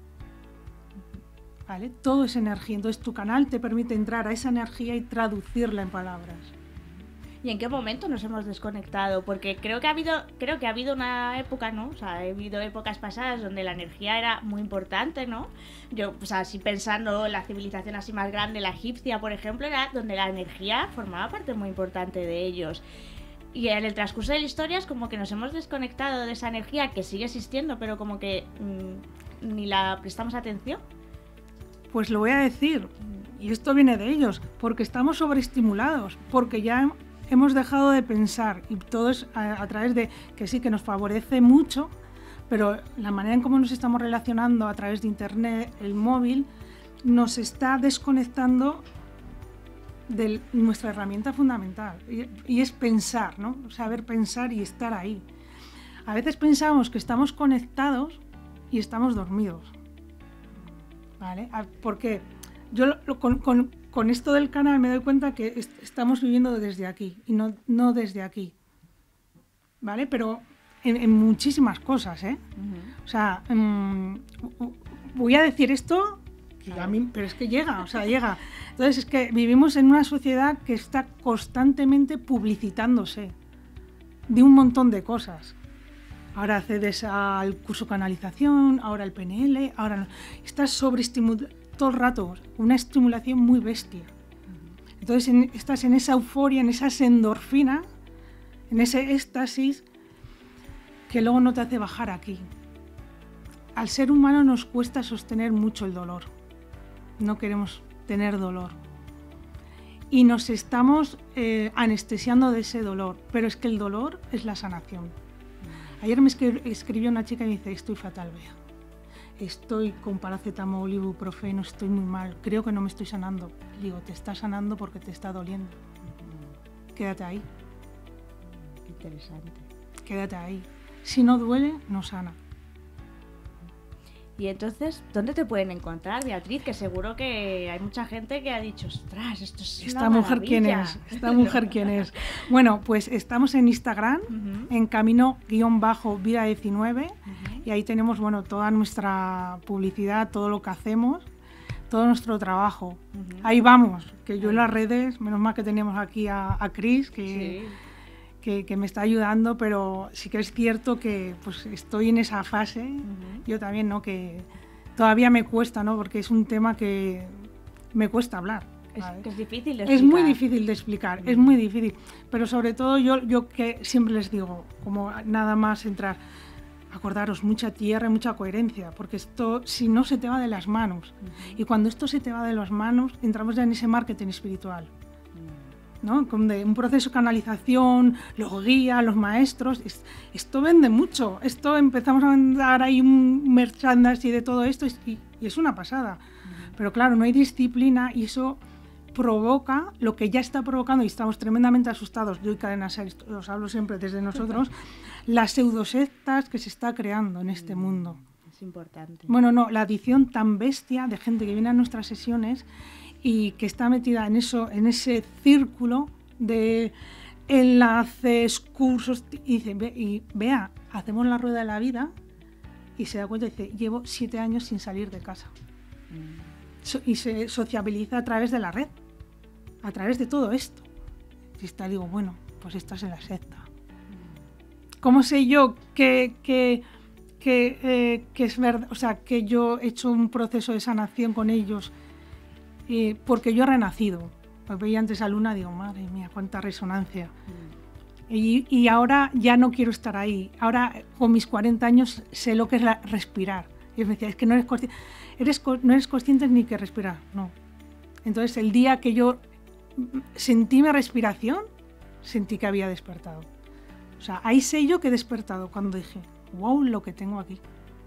¿Vale? Todo es energía. Entonces tu canal te permite entrar a esa energía y traducirla en palabras. ¿Y en qué momento nos hemos desconectado? Porque creo que ha habido una época, ¿no? O sea, ha habido épocas pasadas donde la energía era muy importante, ¿no? Yo, o sea, así pensando, la civilización así más grande, la egipcia, por ejemplo, era donde la energía formaba parte muy importante de ellos. Y en el transcurso de la historia es como que nos hemos desconectado de esa energía que sigue existiendo, pero como que ni la prestamos atención. Pues lo voy a decir, y esto viene de ellos, porque estamos sobreestimulados, porque ya hemos dejado de pensar, y todo es a través de que sí, que nos favorece mucho, pero la manera en cómo nos estamos relacionando a través de internet, el móvil, nos está desconectando de nuestra herramienta fundamental, y es pensar, ¿no? Saber pensar y estar ahí. A veces pensamos que estamos conectados y estamos dormidos, ¿vale? Porque yo con esto del canal me doy cuenta que estamos viviendo desde aquí y no desde aquí, ¿vale? Pero en muchísimas cosas, ¿eh? O sea, voy a decir esto, claro, a mí, pero es que llega, o sea, llega. Entonces es que vivimos en una sociedad que está constantemente publicitándose de un montón de cosas. Ahora accedes al curso canalización, ahora el PNL, ahora no. Estás sobreestimulado todo el rato, una estimulación muy bestia. Entonces estás en esa euforia, en esas endorfinas, en ese éxtasis que luego no te hace bajar aquí. Al ser humano nos cuesta sostener mucho el dolor. No queremos tener dolor. Y nos estamos anestesiando de ese dolor, pero es que el dolor es la sanación. Ayer me escribió una chica y me dice, estoy fatal, Bea. Estoy con paracetamol, ibuprofeno, estoy muy mal, creo que no me estoy sanando. Digo, te estás sanando porque te está doliendo. Quédate ahí. Qué interesante. Quédate ahí. Si no duele, no sana. Y entonces, ¿dónde te pueden encontrar, Beatriz? Que seguro que hay mucha gente que ha dicho, ostras, esto es ¿Esta mujer quién es? ¿Esta mujer quién es? Bueno, pues estamos en Instagram, en camino_vida19, y ahí tenemos, bueno, toda nuestra publicidad, todo lo que hacemos, todo nuestro trabajo. Ahí vamos, que yo en las redes, menos mal que tenemos aquí a Cris, que me está ayudando, pero sí que es cierto que pues estoy en esa fase, yo también, ¿no? Que todavía me cuesta, ¿no? Porque es un tema que me cuesta hablar. Que es difícil de explicar. Es muy difícil de explicar, es muy difícil. Pero sobre todo yo que siempre les digo, como nada más entrar, acordaros, mucha tierra y mucha coherencia, porque esto, si no, se te va de las manos. Y cuando esto se te va de las manos, entramos ya en ese marketing espiritual, ¿no? Con un proceso de canalización, los guías, los maestros, esto vende mucho. Esto empezamos a vender ahí un merchandising de todo esto y es una pasada. Pero claro, no hay disciplina y eso provoca lo que ya está provocando, y estamos tremendamente asustados. Yo y Cadena Ser, os hablo siempre desde nosotros, las pseudosectas que se está creando en este mundo. Es importante. Bueno, no, la adicción tan bestia de gente que viene a nuestras sesiones y que está metida en eso, en ese círculo de enlaces, cursos, y dice, vea, hacemos la rueda de la vida, y se da cuenta y dice, llevo 7 años sin salir de casa. Y se sociabiliza a través de la red, a través de todo esto. Y digo, bueno, pues estás en la secta. ¿Cómo sé yo que es verdad? O sea, que yo he hecho un proceso de sanación con ellos, porque yo he renacido. Pues veía antes a Luna y digo, madre mía, cuánta resonancia. Y ahora ya no quiero estar ahí. Ahora, con mis 40 años, sé lo que es respirar. Y me decía, es que no eres consciente ni que respirar. No. Entonces, el día que yo sentí mi respiración, sentí que había despertado. O sea, ahí sé yo que he despertado cuando dije, wow, lo que tengo aquí.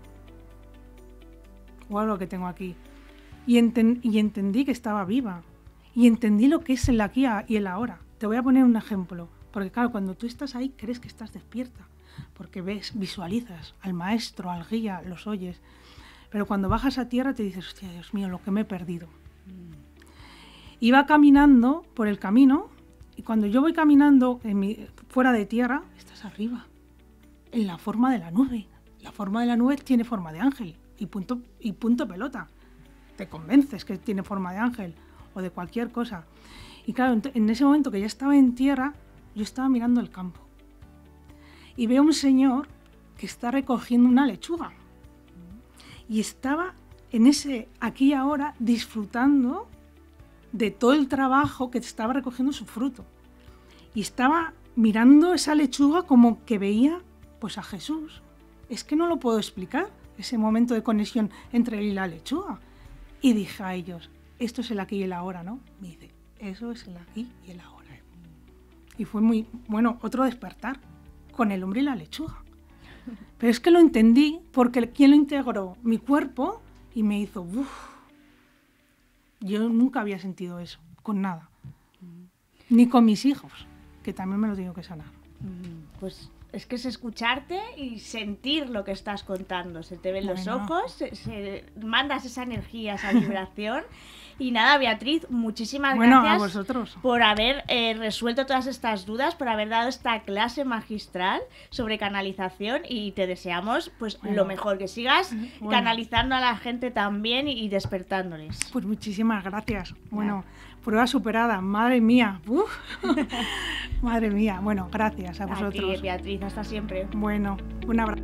Wow, lo que tengo aquí. Y entendí que estaba viva. Y entendí lo que es el aquí y el ahora. Te voy a poner un ejemplo. Porque claro, cuando tú estás ahí crees que estás despierta. Porque visualizas al maestro, al guía, los oyes. Pero cuando bajas a tierra te dices, hostia, Dios mío, lo que me he perdido. Iba caminando por el camino y cuando yo voy caminando fuera de tierra, estás arriba, en la forma de la nube. La forma de la nube tiene forma de ángel y punto pelota. Te convences que tiene forma de ángel o de cualquier cosa. Y claro, en ese momento que ya estaba en tierra, yo estaba mirando el campo y veo un señor que está recogiendo una lechuga. Y estaba en ese aquí y ahora disfrutando de todo el trabajo que estaba recogiendo su fruto. Y estaba mirando esa lechuga como que veía pues a Jesús. Es que no lo puedo explicar, ese momento de conexión entre él y la lechuga. Y dije a ellos, esto es el aquí y el ahora, ¿no? Me dice, eso es el aquí y el ahora. Y fue muy, bueno, otro despertar con el hombre y la lechuga. Pero es que lo entendí porque ¿quién lo integró? Mi cuerpo, y me hizo, uff, yo nunca había sentido eso, con nada. Ni con mis hijos, que también me lo tengo que sanar. Pues es que es escucharte y sentir lo que estás contando. Se te ven los ojos, mandas esa energía, esa vibración. Y nada, Beatriz, muchísimas gracias a vosotros por haber resuelto todas estas dudas, por haber dado esta clase magistral sobre canalización y te deseamos pues lo mejor, que sigas canalizando a la gente también y despertándoles. Pues muchísimas gracias. Bueno, prueba superada, madre mía. Madre mía. Bueno, gracias a vosotros. A ti, Beatriz, hasta siempre. Bueno, un abrazo.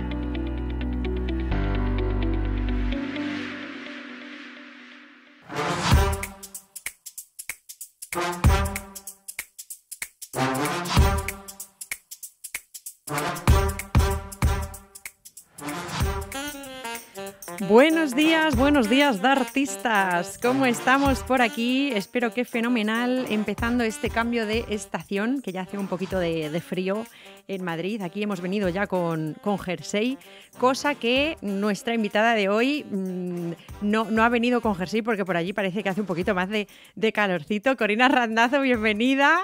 Buenos días, dartistas. ¿Cómo estamos por aquí? Espero que fenomenal. Empezando este cambio de estación, que ya hace un poquito de frío en Madrid. Aquí hemos venido ya con jersey, cosa que nuestra invitada de hoy no ha venido con jersey porque por allí parece que hace un poquito más de calorcito. Corina Randazzo, bienvenida.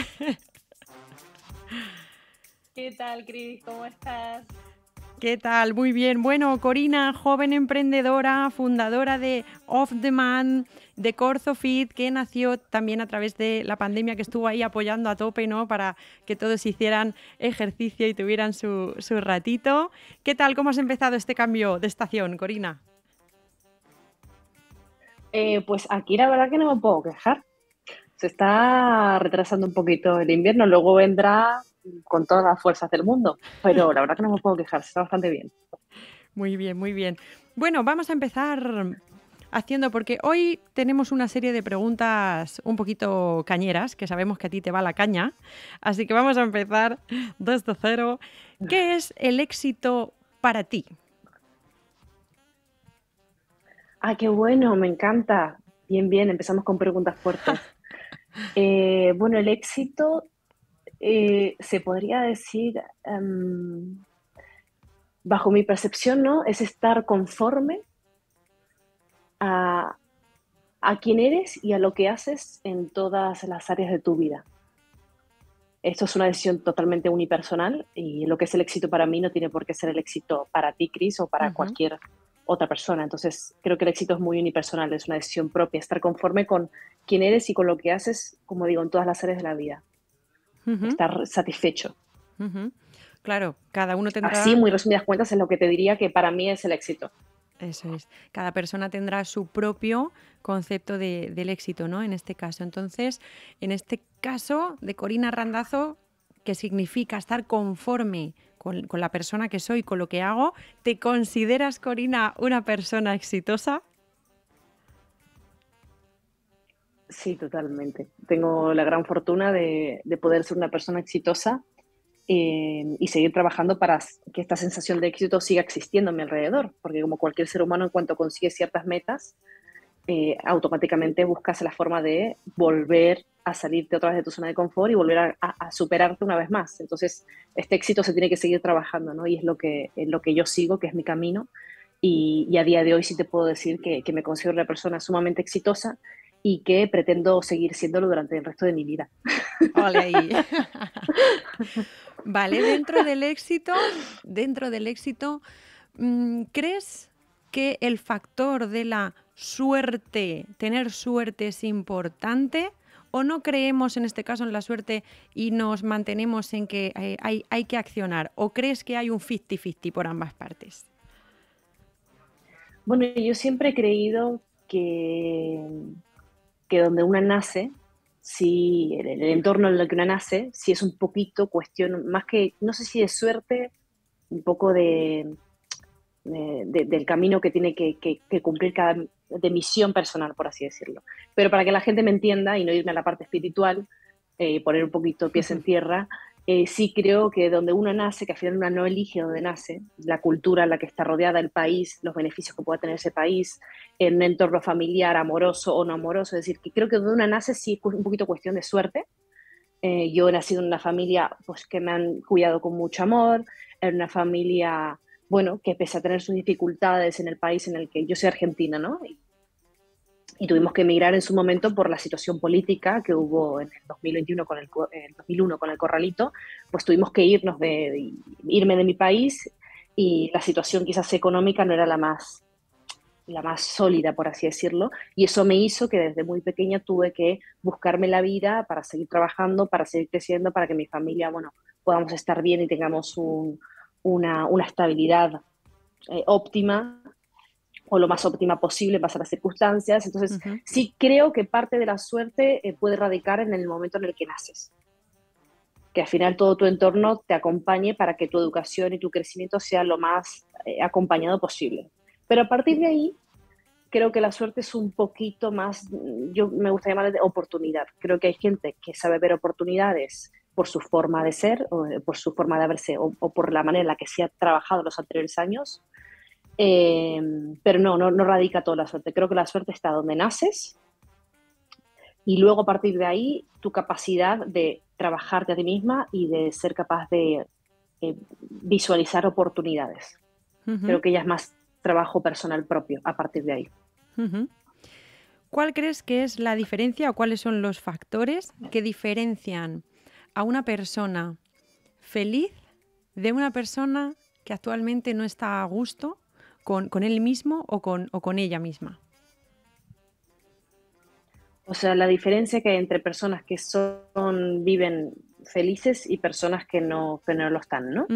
¿Qué tal, Cris? ¿Cómo estás? ¿Qué tal? Muy bien. Bueno, Corina, joven emprendedora, fundadora de Off Demand, de CorzoFit, que nació también a través de la pandemia, que estuvo ahí apoyando a tope, ¿no?, para que todos hicieran ejercicio y tuvieran su ratito. ¿Qué tal? ¿Cómo has empezado este cambio de estación, Corina? Pues aquí la verdad que no me puedo quejar. Se está retrasando un poquito el invierno, luego vendrá con todas las fuerzas del mundo, pero la verdad que no me puedo quejar, está bastante bien. Muy bien, muy bien. Bueno, vamos a empezar haciendo, porque hoy tenemos una serie de preguntas un poquito cañeras, que sabemos que a ti te va la caña, así que vamos a empezar desde cero. ¿Qué es el éxito para ti? Ah, qué bueno, me encanta. Bien, empezamos con preguntas fuertes. Bueno, el éxito se podría decir, bajo mi percepción, ¿no?, es estar conforme a quién eres y a lo que haces en todas las áreas de tu vida. Esto es una decisión totalmente unipersonal y lo que es el éxito para mí no tiene por qué ser el éxito para ti, Cris, o para cualquier otra persona. Entonces, creo que el éxito es muy unipersonal, es una decisión propia, estar conforme con quién eres y con lo que haces, como digo, en todas las áreas de la vida. Estar satisfecho. Claro, cada uno tendrá... Así, muy resumidas cuentas, es lo que te diría que para mí es el éxito. Eso es. Cada persona tendrá su propio concepto del éxito, ¿no? En este caso. Entonces, en este caso de Corina Randazzo, que significa estar conforme con la persona que soy, con lo que hago, ¿te consideras, Corina, una persona exitosa? Sí, totalmente. Tengo la gran fortuna de poder ser una persona exitosa y seguir trabajando para que esta sensación de éxito siga existiendo a mi alrededor, porque como cualquier ser humano, en cuanto consigue ciertas metas, automáticamente buscas la forma de volver a salirte otra vez de tu zona de confort y volver a superarte una vez más. Entonces, este éxito se tiene que seguir trabajando, ¿no? Y es lo que yo sigo, que es mi camino. Y a día de hoy sí te puedo decir que me considero una persona sumamente exitosa y que pretendo seguir siéndolo durante el resto de mi vida. Ole ahí. Vale, dentro del éxito, ¿crees que el factor de la suerte, tener suerte es importante? ¿O no creemos en este caso en la suerte y nos mantenemos en que hay que accionar? ¿O crees que hay un 50-50 por ambas partes? Bueno, yo siempre he creído que donde una nace, si el entorno en el que una nace, si es un poquito cuestión, más que, no sé si de suerte, un poco del camino que tiene que cumplir de misión personal, por así decirlo. Pero para que la gente me entienda y no irme a la parte espiritual, poner un poquito pies en tierra, sí creo que donde uno nace, que al final uno no elige donde nace, la cultura en la que está rodeada, el país, los beneficios que pueda tener ese país, en un entorno familiar, amoroso o no amoroso, es decir, que creo que donde uno nace sí es un poquito cuestión de suerte. Yo he nacido en una familia pues, que me han cuidado con mucho amor, en una familia, bueno, que pese a tener sus dificultades en el país en el que yo soy argentina, ¿no? Y tuvimos que emigrar en su momento por la situación política que hubo en el 2021 en el 2001 con el Corralito, pues tuvimos que irme de mi país y la situación quizás económica no era la más sólida, por así decirlo, y eso me hizo que desde muy pequeña tuve que buscarme la vida para seguir trabajando, para seguir creciendo, para que mi familia, bueno, podamos estar bien y tengamos una estabilidad óptima o lo más óptima posible en base a las circunstancias. Entonces, sí creo que parte de la suerte puede radicar en el momento en el que naces. Que al final todo tu entorno te acompañe para que tu educación y tu crecimiento sea lo más acompañado posible. Pero a partir de ahí, creo que la suerte es un poquito más, yo me gusta llamarle de oportunidad. Creo que hay gente que sabe ver oportunidades por su forma de ser, o por su forma de verse, o por la manera en la que se ha trabajado los anteriores años. Pero no radica toda la suerte. Creo que la suerte está donde naces y luego a partir de ahí tu capacidad de trabajarte a ti misma y de ser capaz de visualizar oportunidades. Creo que ya es más trabajo personal propio a partir de ahí. ¿Cuál crees que es la diferencia o cuáles son los factores que diferencian a una persona feliz de una persona que actualmente no está a gusto con él mismo o con ella misma? O sea, la diferencia que hay entre personas que viven felices y personas que no lo están, ¿no?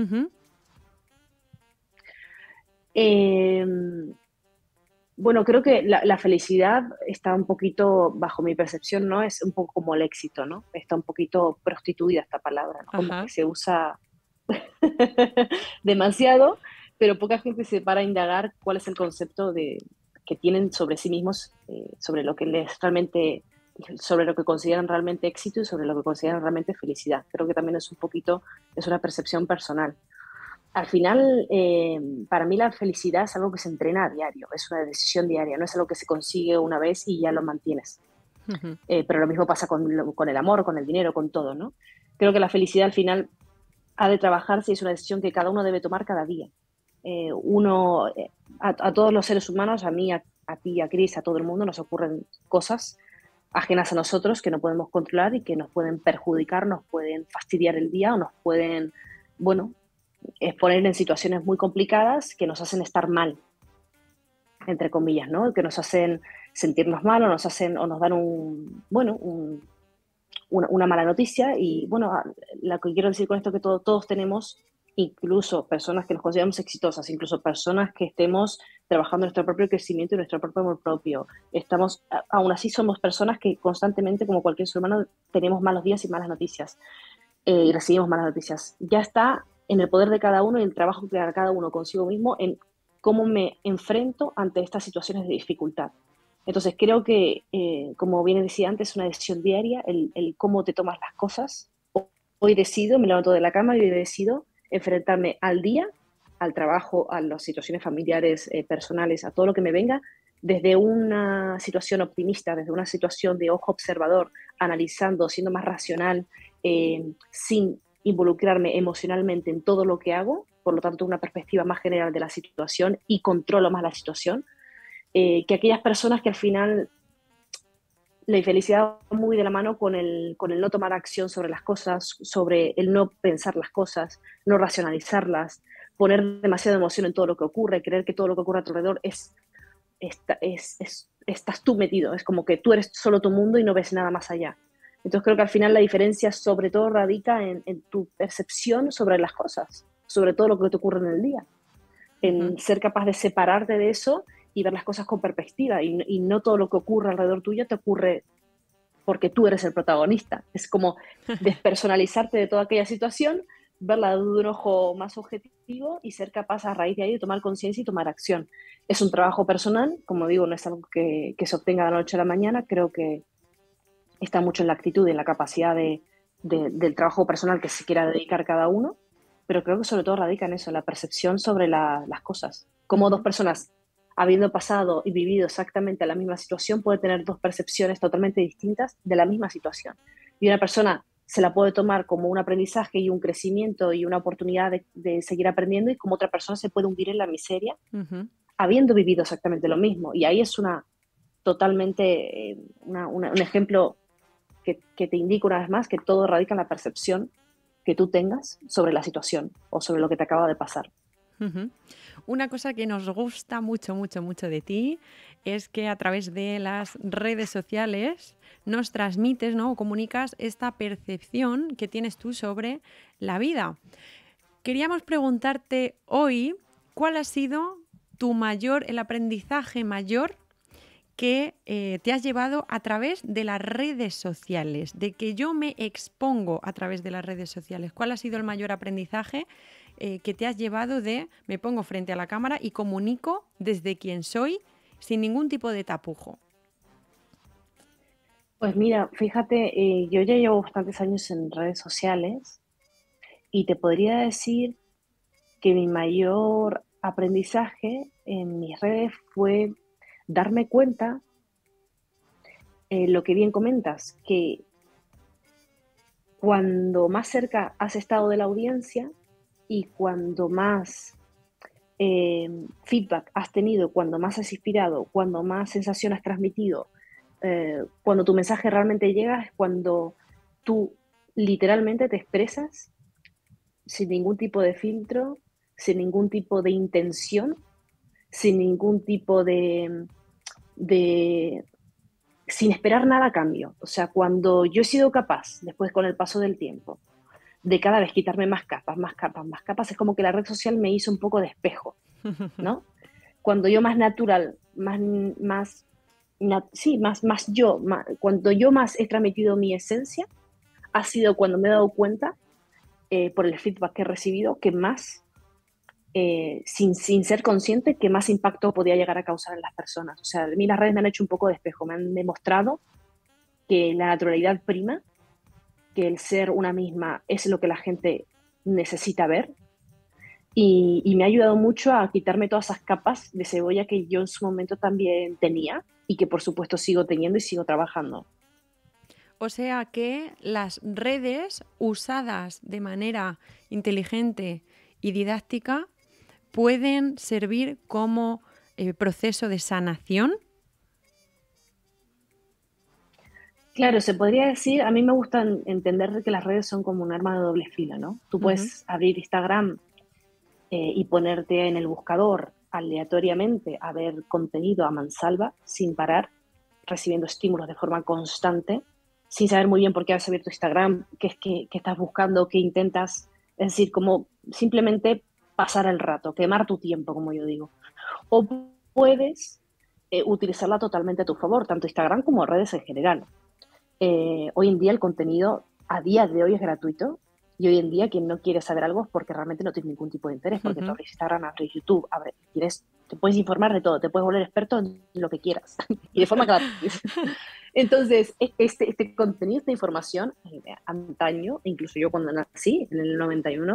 Bueno, creo que la felicidad está un poquito, bajo mi percepción, ¿no? Es un poco como el éxito, ¿no? Está un poquito prostituida esta palabra, ¿no? Como que se usa demasiado, pero poca gente se para a indagar cuál es el concepto que tienen sobre sí mismos, sobre lo que sobre lo que consideran realmente éxito y sobre lo que consideran realmente felicidad. Creo que también es una percepción personal. Al final, para mí la felicidad es algo que se entrena a diario, es una decisión diaria, no es algo que se consigue una vez y ya lo mantienes. Pero lo mismo pasa con el amor, con el dinero, con todo, ¿no? Creo que la felicidad al final ha de trabajarse y es una decisión que cada uno debe tomar cada día. A todos los seres humanos, a mí, a ti, a Cris, a todo el mundo, nos ocurren cosas ajenas a nosotros que no podemos controlar y que nos pueden perjudicar, nos pueden fastidiar el día o nos pueden, bueno, exponer en situaciones muy complicadas que nos hacen estar mal, entre comillas, ¿no? Que nos hacen sentirnos mal o nos dan una mala noticia. Y bueno, lo que quiero decir con esto es que todos tenemos, incluso personas que nos consideramos exitosas, incluso personas que estemos trabajando en nuestro propio crecimiento y nuestro propio amor propio. Aún así somos personas que constantemente, como cualquier ser humano, tenemos malos días y malas noticias. Y recibimos malas noticias. Ya está en el poder de cada uno y el trabajo que haga cada uno consigo mismo en cómo me enfrento ante estas situaciones de dificultad. Entonces creo que, como bien decía antes, es una decisión diaria, el cómo te tomas las cosas. Hoy decido, me levanto de la cama y hoy decido enfrentarme al día al trabajo, a las situaciones familiares, personales, a todo lo que me venga, desde una situación optimista, desde una situación de ojo observador, analizando, siendo más racional, sin involucrarme emocionalmente en todo lo que hago, por lo tanto una perspectiva más general de la situación y controlo más la situación, que aquellas personas que al final la infelicidad va muy de la mano con el no tomar acción sobre las cosas, sobre el no pensar las cosas, no racionalizarlas, poner demasiada emoción en todo lo que ocurre, creer que todo lo que ocurre a tu alrededor estás tú metido, es como que tú eres solo tu mundo y no ves nada más allá. Entonces creo que al final la diferencia sobre todo radica en tu percepción sobre las cosas, sobre todo lo que te ocurre en el día, en ser capaz de separarte de eso y ver las cosas con perspectiva, y no todo lo que ocurre alrededor tuyo te ocurre porque tú eres el protagonista. Es como despersonalizarte de toda aquella situación, verla de un ojo más objetivo y ser capaz a raíz de ahí de tomar conciencia y tomar acción. Es un trabajo personal, como digo, no es algo que se obtenga de la noche a la mañana, creo que está mucho en la actitud y en la capacidad del trabajo personal que se quiera dedicar cada uno, pero creo que sobre todo radica en eso, en la percepción sobre las cosas. Como dos personas, habiendo pasado y vivido exactamente la misma situación, puede tener dos percepciones totalmente distintas de la misma situación. Y una persona se la puede tomar como un aprendizaje y un crecimiento y una oportunidad de seguir aprendiendo, y como otra persona se puede hundir en la miseria habiendo vivido exactamente lo mismo. Y ahí es totalmente un ejemplo que te indica una vez más que todo radica en la percepción que tú tengas sobre la situación o sobre lo que te acaba de pasar. Una cosa que nos gusta mucho, mucho, mucho de ti es que a través de las redes sociales nos transmites, ¿no?, o comunicas esta percepción que tienes tú sobre la vida. Queríamos preguntarte hoy cuál ha sido el aprendizaje mayor que te has llevado a través de las redes sociales, de que yo me expongo a través de las redes sociales. ¿Cuál ha sido el mayor aprendizaje que te has llevado de me pongo frente a la cámara y comunico desde quien soy sin ningún tipo de tapujo? Pues mira, fíjate, yo ya llevo bastantes años en redes sociales y te podría decir que mi mayor aprendizaje en mis redes fue darme cuenta, lo que bien comentas, que cuando más cerca has estado de la audiencia y cuando más feedback has tenido, cuando más has inspirado, cuando más sensación has transmitido, cuando tu mensaje realmente llega, es cuando tú literalmente te expresas sin ningún tipo de filtro, sin ningún tipo de intención, sin ningún tipo sin esperar nada a cambio. O sea, cuando yo he sido capaz, después con el paso del tiempo, de cada vez quitarme más capas, más capas, más capas, es como que la red social me hizo un poco de espejo, ¿no? Cuando yo más natural, cuando yo más he transmitido mi esencia, ha sido cuando me he dado cuenta, por el feedback que he recibido, que más, sin ser consciente, que más impacto podía llegar a causar en las personas. O sea, a mí las redes me han hecho un poco de espejo, me han demostrado que la naturalidad prima, que el ser una misma es lo que la gente necesita ver, y me ha ayudado mucho a quitarme todas esas capas de cebolla que yo en su momento también tenía y que por supuesto sigo teniendo y sigo trabajando. O sea que las redes usadas de manera inteligente y didáctica pueden servir como proceso de sanación. Claro, se podría decir, a mí me gusta entender que las redes son como un arma de doble filo, ¿no? Tú puedes abrir Instagram y ponerte en el buscador aleatoriamente a ver contenido a mansalva, sin parar, recibiendo estímulos de forma constante, sin saber muy bien por qué has abierto Instagram, qué estás buscando, qué intentas. Es decir, como simplemente pasar el rato, quemar tu tiempo, como yo digo. O puedes utilizarla totalmente a tu favor, tanto Instagram como redes en general. Hoy en día el contenido a día de hoy es gratuito, y hoy en día quien no quiere saber algo es porque realmente no tiene ningún tipo de interés, porque tú abres Instagram, abres YouTube, te puedes informar de todo, te puedes volver experto en lo que quieras y de forma gratis. Entonces, este contenido, esta información, antaño, incluso yo cuando nací, en el 91,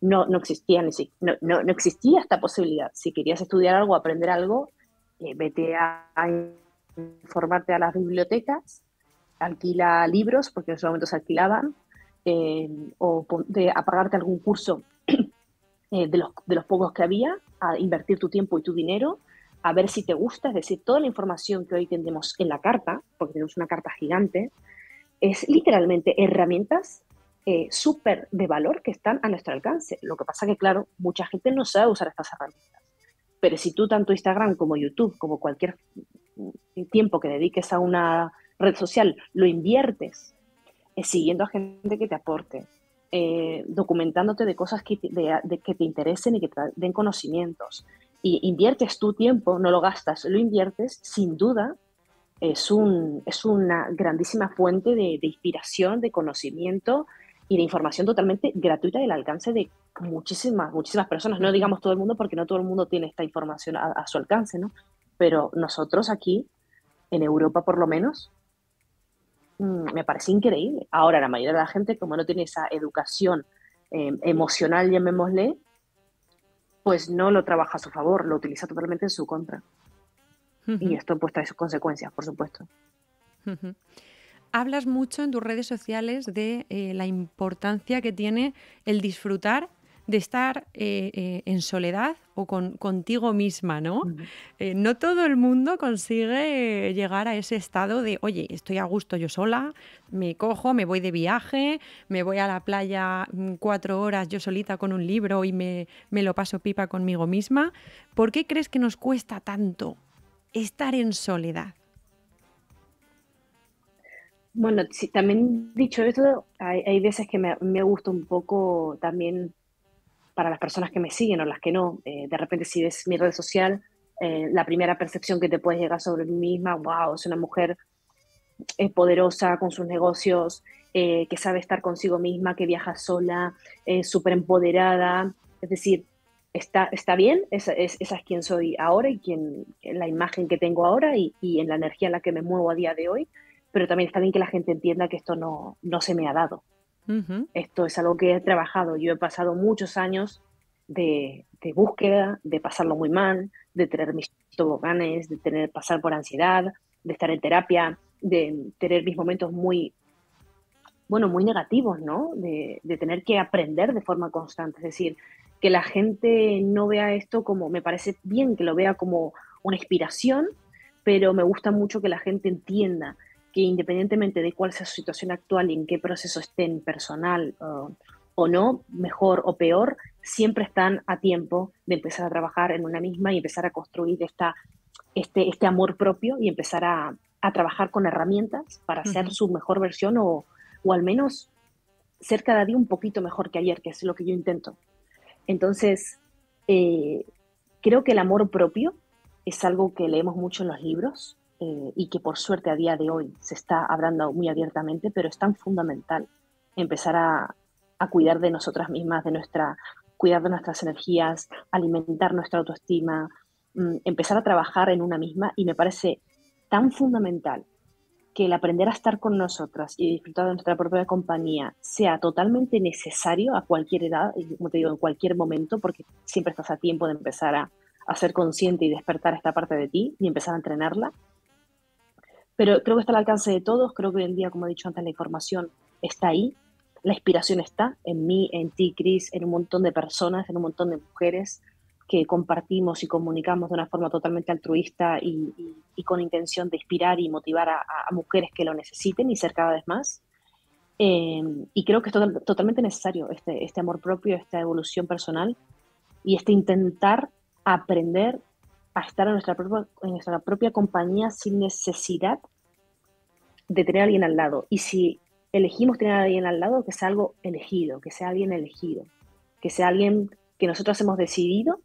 no existía no existía esta posibilidad. Si querías estudiar algo, aprender algo, vete a informarte a las bibliotecas, alquila libros, porque en ese momento se alquilaban, o ponte a pagarte algún curso de los pocos que había, a invertir tu tiempo y tu dinero, a ver si te gusta. Es decir, toda la información que hoy tenemos en la carta, porque tenemos una carta gigante, es literalmente herramientas súper de valor que están a nuestro alcance. Lo que pasa que, claro, mucha gente no sabe usar estas herramientas. Pero si tú tanto Instagram como YouTube, como cualquier tiempo que dediques a una red social, lo inviertes siguiendo a gente que te aporte, documentándote de cosas que te interesen y que te den conocimientos, y inviertes tu tiempo, no lo gastas, lo inviertes, sin duda es una grandísima fuente de inspiración, de conocimiento y de información totalmente gratuita y al alcance de muchísimas personas. No digamos todo el mundo, porque no todo el mundo tiene esta información a su alcance, ¿no? Pero nosotros aquí, en Europa por lo menos, me parece increíble. Ahora, la mayoría de la gente, como no tiene esa educación emocional, llamémosle, pues no lo trabaja a su favor, lo utiliza totalmente en su contra. Y esto pues trae sus consecuencias, por supuesto. Hablas mucho en tus redes sociales de la importancia que tiene el disfrutar de estar en soledad o contigo misma, ¿no? No todo el mundo consigue llegar a ese estado de, oye, estoy a gusto yo sola, me cojo, me voy de viaje, me voy a la playa 4 horas yo solita con un libro y me lo paso pipa conmigo misma. ¿Por qué crees que nos cuesta tanto estar en soledad? Bueno, sí, también dicho esto, hay veces que me gusta un poco también para las personas que me siguen o las que no. De repente, si ves mi red social, la primera percepción que te puedes llegar sobre mí misma, wow, es una mujer poderosa con sus negocios, que sabe estar consigo misma, que viaja sola, súper empoderada. Es decir, está bien, esa es quien soy ahora y la imagen que tengo ahora y en la energía en la que me muevo a día de hoy, pero también está bien que la gente entienda que esto no se me ha dado. Esto es algo que he trabajado. Yo he pasado muchos años de búsqueda, de pasarlo muy mal, de tener mis toboganes, de pasar por ansiedad, de estar en terapia, de tener mis momentos muy negativos, ¿no? De tener que aprender de forma constante. Es decir, que la gente no vea esto como, me parece bien que lo vea como una inspiración, pero me gusta mucho que la gente entienda que independientemente de cuál sea su situación actual y en qué proceso estén, personal o no, mejor o peor, siempre están a tiempo de empezar a trabajar en una misma y empezar a construir este amor propio y empezar a trabajar con herramientas para ser su mejor versión o al menos ser cada día un poquito mejor que ayer, que es lo que yo intento. Entonces, creo que el amor propio es algo que leemos mucho en los libros, y que por suerte a día de hoy se está hablando muy abiertamente, pero es tan fundamental empezar a cuidar de nosotras mismas, cuidar de nuestras energías, alimentar nuestra autoestima, empezar a trabajar en una misma, y me parece tan fundamental que el aprender a estar con nosotras y disfrutar de nuestra propia compañía sea totalmente necesario a cualquier edad, y como te digo, en cualquier momento, porque siempre estás a tiempo de empezar a ser consciente y despertar esta parte de ti y empezar a entrenarla. Pero creo que está al alcance de todos. Creo que hoy en día, como he dicho antes, la información está ahí, la inspiración está en mí, en ti, Cris, en un montón de personas, en un montón de mujeres que compartimos y comunicamos de una forma totalmente altruista y con intención de inspirar y motivar a mujeres que lo necesiten y ser cada vez más. Y creo que es totalmente necesario este amor propio, esta evolución personal y intentar aprender a estar en nuestra propia compañía sin necesidad de tener a alguien al lado. Y si elegimos tener a alguien al lado, que sea algo elegido, que sea alguien elegido, que sea alguien que nosotros hemos decidido,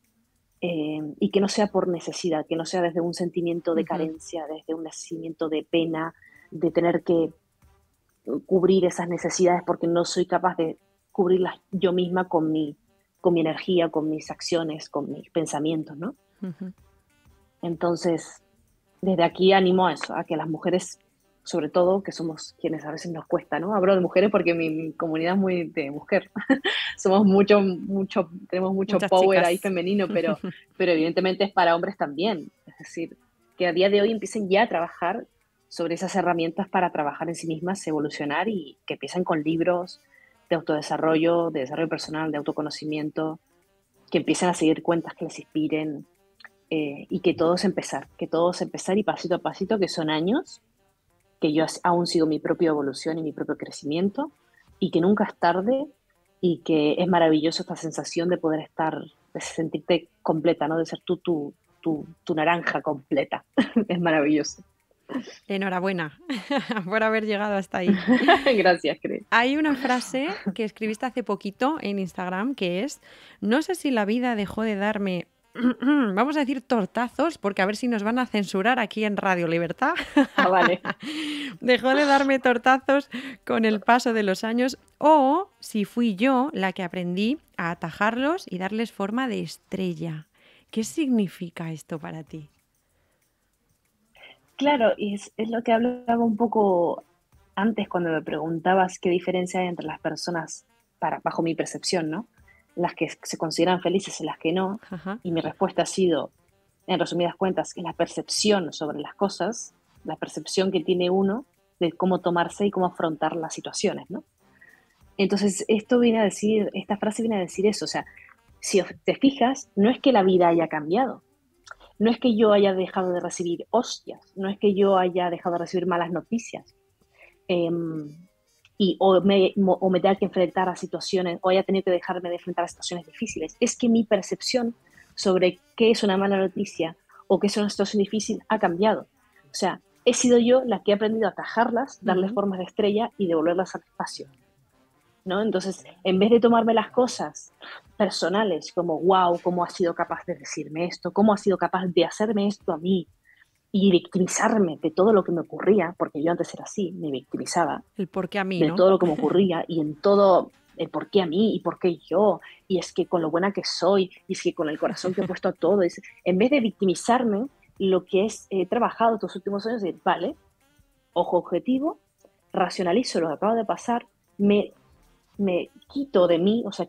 y que no sea por necesidad, que no sea desde un sentimiento de carencia, desde un sentimiento de pena, de tener que cubrir esas necesidades porque no soy capaz de cubrirlas yo misma con mi energía, con mis acciones, con mis pensamientos, ¿no? Entonces, desde aquí animo a eso, a que las mujeres sobre todo, que somos quienes a veces nos cuesta, ¿no? Hablo de mujeres porque mi comunidad es muy de mujer. Somos tenemos mucho Muchas power chicas. ahí femenino, pero evidentemente es para hombres también. Es decir, que a día de hoy empiecen ya a trabajar sobre esas herramientas para trabajar en sí mismas, evolucionar y que empiecen con libros de autodesarrollo, de desarrollo personal, de autoconocimiento, que empiecen a seguir cuentas que les inspiren y que todos empezar y pasito a pasito, que son años, que yo aún sigo mi propia evolución y mi propio crecimiento y que nunca es tarde y que es maravilloso esta sensación de poder estar, de sentirte completa, ¿no? De ser tu naranja completa. Es maravilloso. Enhorabuena por haber llegado hasta ahí. Gracias, Cris. Hay una frase que escribiste hace poquito en Instagram que es: no sé si la vida dejó de darme, vamos a decir, tortazos, porque a ver si nos van a censurar aquí en Radio Libertad. Ah, vale. Dejó de darme tortazos con el paso de los años, o si fui yo la que aprendí a atajarlos y darles forma de estrella. ¿Qué significa esto para ti? Claro, y es lo que hablaba un poco antes cuando me preguntabas qué diferencia hay entre las personas, bajo mi percepción, ¿no? Las que se consideran felices y las que no. Ajá. Y mi respuesta ha sido, en resumidas cuentas, que la percepción sobre las cosas, la percepción que tiene uno de cómo tomarse y cómo afrontar las situaciones, ¿no? Entonces, esta frase viene a decir eso, o sea, si te fijas, no es que la vida haya cambiado, no es que yo haya dejado de recibir hostias, no es que yo haya dejado de recibir malas noticias, o me tenga que enfrentar a situaciones, o haya tenido que dejarme de enfrentar a situaciones difíciles. Es que mi percepción sobre qué es una mala noticia o qué es una situación difícil ha cambiado. O sea, he sido yo la que he aprendido a atajarlas, darles formas de estrella y devolverlas al espacio, ¿no? Entonces, en vez de tomarme las cosas personales como, wow, ¿cómo has sido capaz de decirme esto? ¿Cómo has sido capaz de hacerme esto a mí? Y victimizarme de todo lo que me ocurría, porque yo antes era así, me victimizaba. El por qué a mí, de ¿no? todo lo que me ocurría y en todo el por qué a mí y por qué yo, y es que con lo buena que soy, y es que con el corazón que he puesto a todo, en vez de victimizarme, lo que he trabajado estos últimos años es decir, vale, ojo objetivo, racionalizo lo que acaba de pasar, me quito de mí, o sea,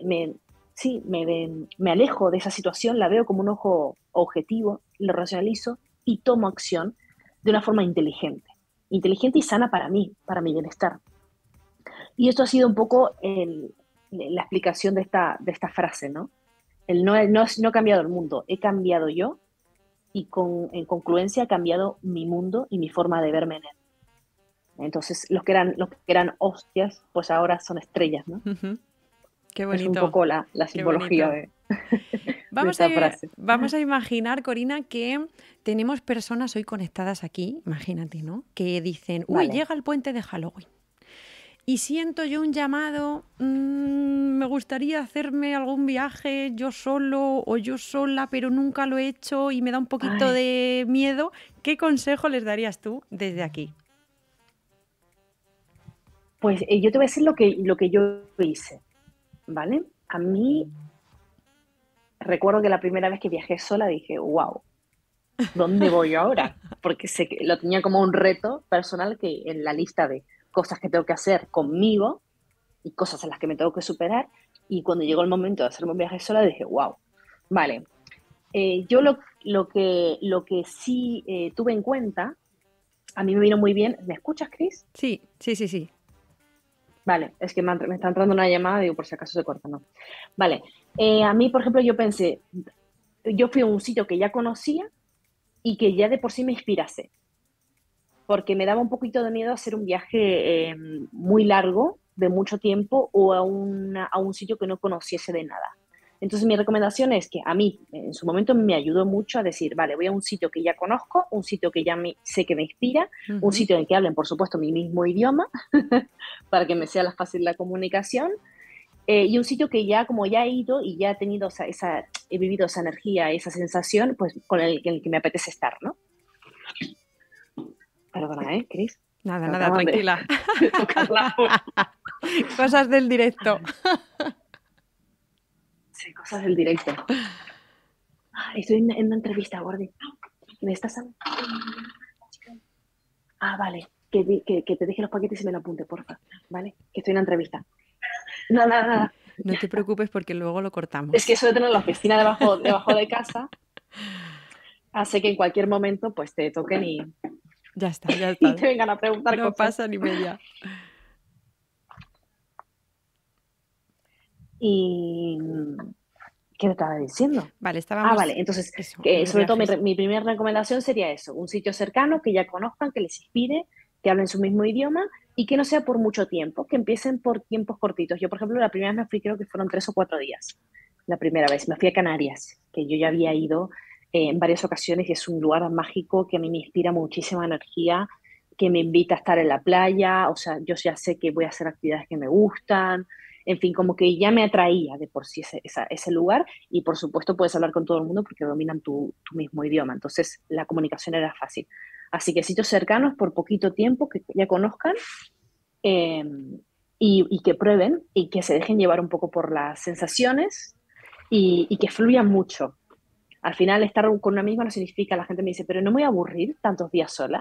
me alejo de esa situación, la veo como un ojo objetivo, lo racionalizo y tomo acción de una forma inteligente y sana para mí, para mi bienestar. Y esto ha sido un poco la explicación de esta frase, ¿no? No he cambiado el mundo, he cambiado yo y en concluencia ha cambiado mi mundo y mi forma de verme en él. Entonces, los que eran hostias, pues ahora son estrellas, ¿no? Qué bonito. Es un poco la simbología de esta frase. Vamos a imaginar, Corina, que tenemos personas hoy conectadas aquí, imagínate, ¿no? Que dicen, uy, llega el puente de Halloween. Y siento yo un llamado, me gustaría hacerme algún viaje yo solo o yo sola, pero nunca lo he hecho y me da un poquito de miedo. ¿Qué consejo les darías tú desde aquí? Pues yo te voy a decir lo que yo hice, ¿vale? A mí, recuerdo que la primera vez que viajé sola dije, wow, ¿dónde voy ahora? Porque lo tenía como un reto personal que en la lista de cosas que tengo que hacer conmigo y cosas en las que me tengo que superar. Y cuando llegó el momento de hacerme un viaje sola dije, wow, vale. Yo lo que sí tuve en cuenta, a mí me vino muy bien. ¿Me escuchas, Cris? Sí. Vale, es que me está entrando una llamada, digo, por si acaso se corta, ¿no? Vale, a mí, por ejemplo, yo fui a un sitio que ya conocía y que ya de por sí me inspirase, porque me daba un poquito de miedo hacer un viaje muy largo, de mucho tiempo, o a un sitio que no conociese de nada. Entonces mi recomendación es que a mí en su momento me ayudó mucho a decir, vale, voy a un sitio que ya conozco, un sitio que ya sé que me inspira, un sitio en el que hablen, por supuesto, mi mismo idioma, para que me sea fácil la comunicación, y un sitio que ya, como ya he ido y ya he tenido he vivido esa energía, esa sensación, pues con el que me apetece estar, ¿no? Perdona, Cris. Nada, tranquila. De tocar la puerta. Cosas del directo. Sí, cosas del directo. Estoy en una entrevista, Gordi. ¿Me estás hablando? Vale. que te deje los paquetes y me lo apunte, porfa, ¿vale? Que estoy en una entrevista. Nada. No te preocupes porque luego lo cortamos. Es que eso de tener la oficina debajo de casa hace que en cualquier momento pues te toquen Ya está, ya y está. te vengan a preguntar No cosas. pasa ni media. Y ¿qué te estaba diciendo? Vale, estábamos... Vale, entonces, Eso, que los sobre todo viajes. mi primera recomendación sería eso, un sitio cercano que ya conozcan, que les inspire, que hablen su mismo idioma y que no sea por mucho tiempo, que empiecen por tiempos cortitos. Yo, por ejemplo, la primera vez me fui, creo que fueron 3 o 4 días. La primera vez me fui a Canarias, que yo ya había ido en varias ocasiones y es un lugar mágico que a mí me inspira muchísima energía, que me invita a estar en la playa, o sea, yo ya sé que voy a hacer actividades que me gustan, en fin, como que ya me atraía de por sí ese lugar y por supuesto puedes hablar con todo el mundo porque dominan tu mismo idioma, entonces la comunicación era fácil. Así que sitios cercanos por poquito tiempo que ya conozcan eh, y que prueben y que se dejen llevar un poco por las sensaciones y que fluyan mucho. Al final estar con una misma no significa, la gente me dice, pero no me voy a aburrir tantos días sola.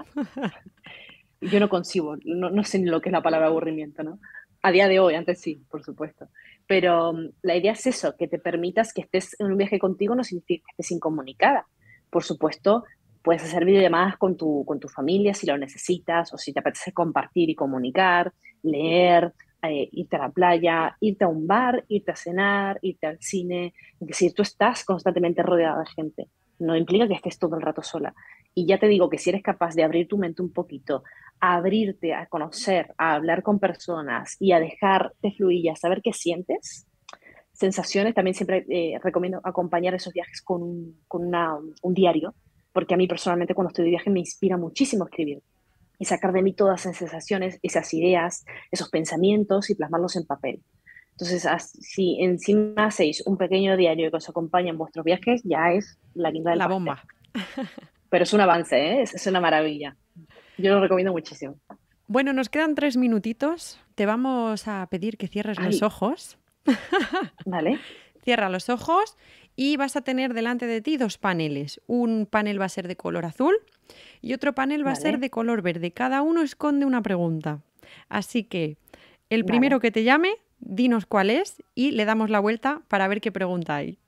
Yo no concibo, no sé ni lo que es la palabra aburrimiento, ¿no? A día de hoy, antes sí, por supuesto. Pero la idea es eso, que te permitas que estés en un viaje contigo no significa que estés incomunicada. Por supuesto, puedes hacer videollamadas con tu familia si lo necesitas o si te apetece compartir y comunicar, leer, irte a la playa, irte a un bar, irte a cenar, irte al cine. Es decir, tú estás constantemente rodeada de gente. No implica que estés todo el rato sola. Y ya te digo que si eres capaz de abrir tu mente un poquito, a abrirte, a conocer, a hablar con personas y a dejarte fluir y a saber qué sientes, sensaciones, también siempre recomiendo acompañar esos viajes con un diario, porque a mí personalmente cuando estoy de viaje me inspira muchísimo escribir y sacar de mí todas esas sensaciones, esas ideas, esos pensamientos y plasmarlos en papel. Entonces, si encima hacéis un pequeño diario que os acompañe en vuestros viajes, ya es la guinda del La pastel. bomba. Pero es un avance, ¿eh? Es una maravilla. Yo lo recomiendo muchísimo. Bueno, nos quedan 3 minutitos. Te vamos a pedir que cierres los ojos. Vale. Cierra los ojos y vas a tener delante de ti 2 paneles. Un panel va a ser de color azul y otro panel va a ser de color verde. Cada uno esconde una pregunta. Así que el primero que te llame, dinos cuál es y le damos la vuelta para ver qué pregunta hay.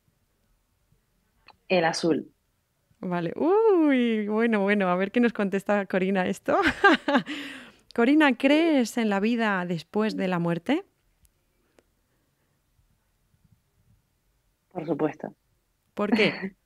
El azul. Vale. Uy, bueno, a ver qué nos contesta Corina esto. Corina, ¿crees en la vida después de la muerte? Por supuesto. ¿Por qué?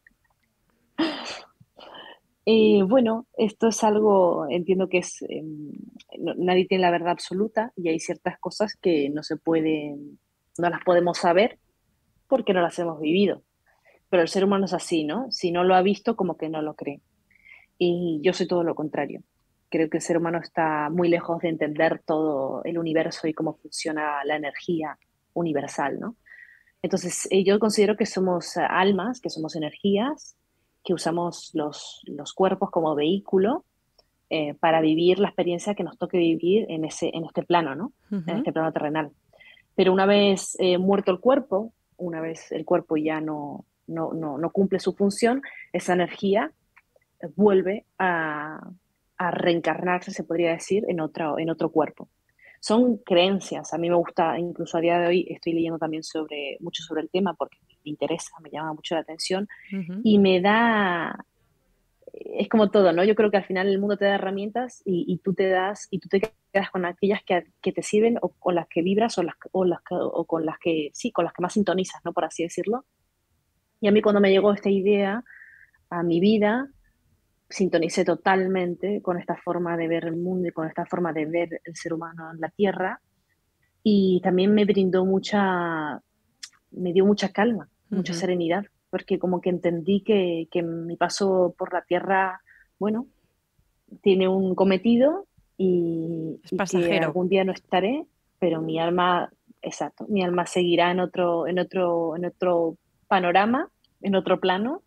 Bueno, esto es algo, entiendo que nadie tiene la verdad absoluta y hay ciertas cosas que no las podemos saber porque no las hemos vivido. Pero el ser humano es así, ¿no? Si no lo ha visto, como que no lo cree. Y yo soy todo lo contrario. Creo que el ser humano está muy lejos de entender todo el universo y cómo funciona la energía universal, ¿no? Entonces, yo considero que somos almas, que somos energías, que usamos los cuerpos como vehículo para vivir la experiencia que nos toque vivir en este plano, ¿no? En este plano terrenal. Pero una vez muerto el cuerpo, una vez el cuerpo ya no cumple su función, esa energía vuelve a reencarnarse, se podría decir, en otro cuerpo. Son creencias. A mí me gusta, incluso a día de hoy estoy leyendo también mucho sobre el tema porque me interesa, me llama mucho la atención y es como todo, ¿no? Yo creo que al final el mundo te da herramientas y tú te quedas con aquellas que te sirven o con las que vibras o con las que más sintonizas, ¿no? Por así decirlo. Y a mí cuando me llegó esta idea a mi vida, sintonicé totalmente con esta forma de ver el mundo y con esta forma de ver el ser humano en la Tierra y también me dio mucha calma, mucha serenidad, porque como que entendí que mi paso por la Tierra, bueno, tiene un cometido y que algún día no estaré, pero mi alma, exacto, mi alma seguirá en otro panorama, en otro plano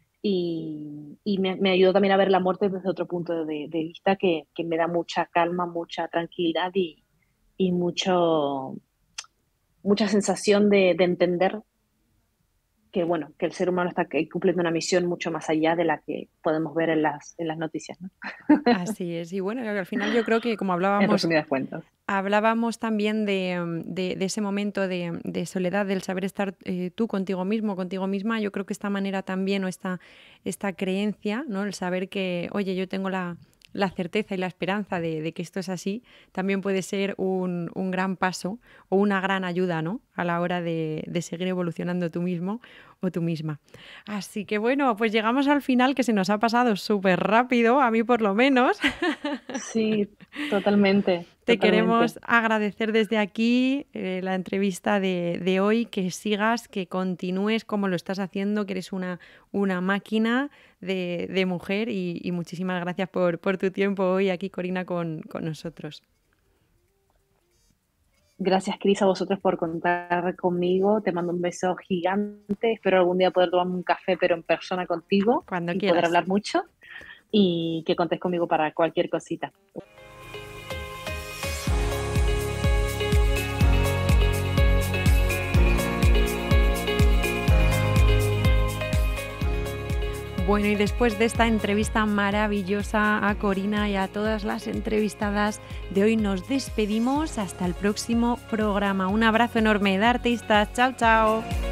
y me ayudó también a ver la muerte desde otro punto de vista que me da mucha calma, mucha tranquilidad y mucha sensación de entender bueno, que el ser humano está cumpliendo una misión mucho más allá de la que podemos ver en las noticias, ¿no? Así es. Y bueno, al final yo creo que como En hablábamos resumidas cuentas. Hablábamos también de ese momento de soledad, del saber estar tú contigo mismo, contigo misma. Yo creo que esta manera también, o esta creencia, ¿no? El saber que, oye, yo tengo la certeza y la esperanza de que esto es así, también puede ser un gran paso o una gran ayuda, ¿no? A la hora de seguir evolucionando tú mismo o tú misma. Así que bueno, pues llegamos al final, que se nos ha pasado súper rápido, a mí por lo menos. Sí, totalmente. Te queremos agradecer desde aquí la entrevista de hoy, que sigas, que continúes como lo estás haciendo, que eres una máquina de mujer y muchísimas gracias por tu tiempo hoy aquí, Corina, con nosotros. Gracias, Cris, a vosotros por contar conmigo. Te mando un beso gigante. Espero algún día poder tomarme un café, pero en persona contigo. Cuando y quieras. Poder hablar mucho y que contés conmigo para cualquier cosita. Bueno, y después de esta entrevista maravillosa a Corina y a todas las entrevistadas de hoy, nos despedimos hasta el próximo programa. Un abrazo enorme de artistas. Chao, chao.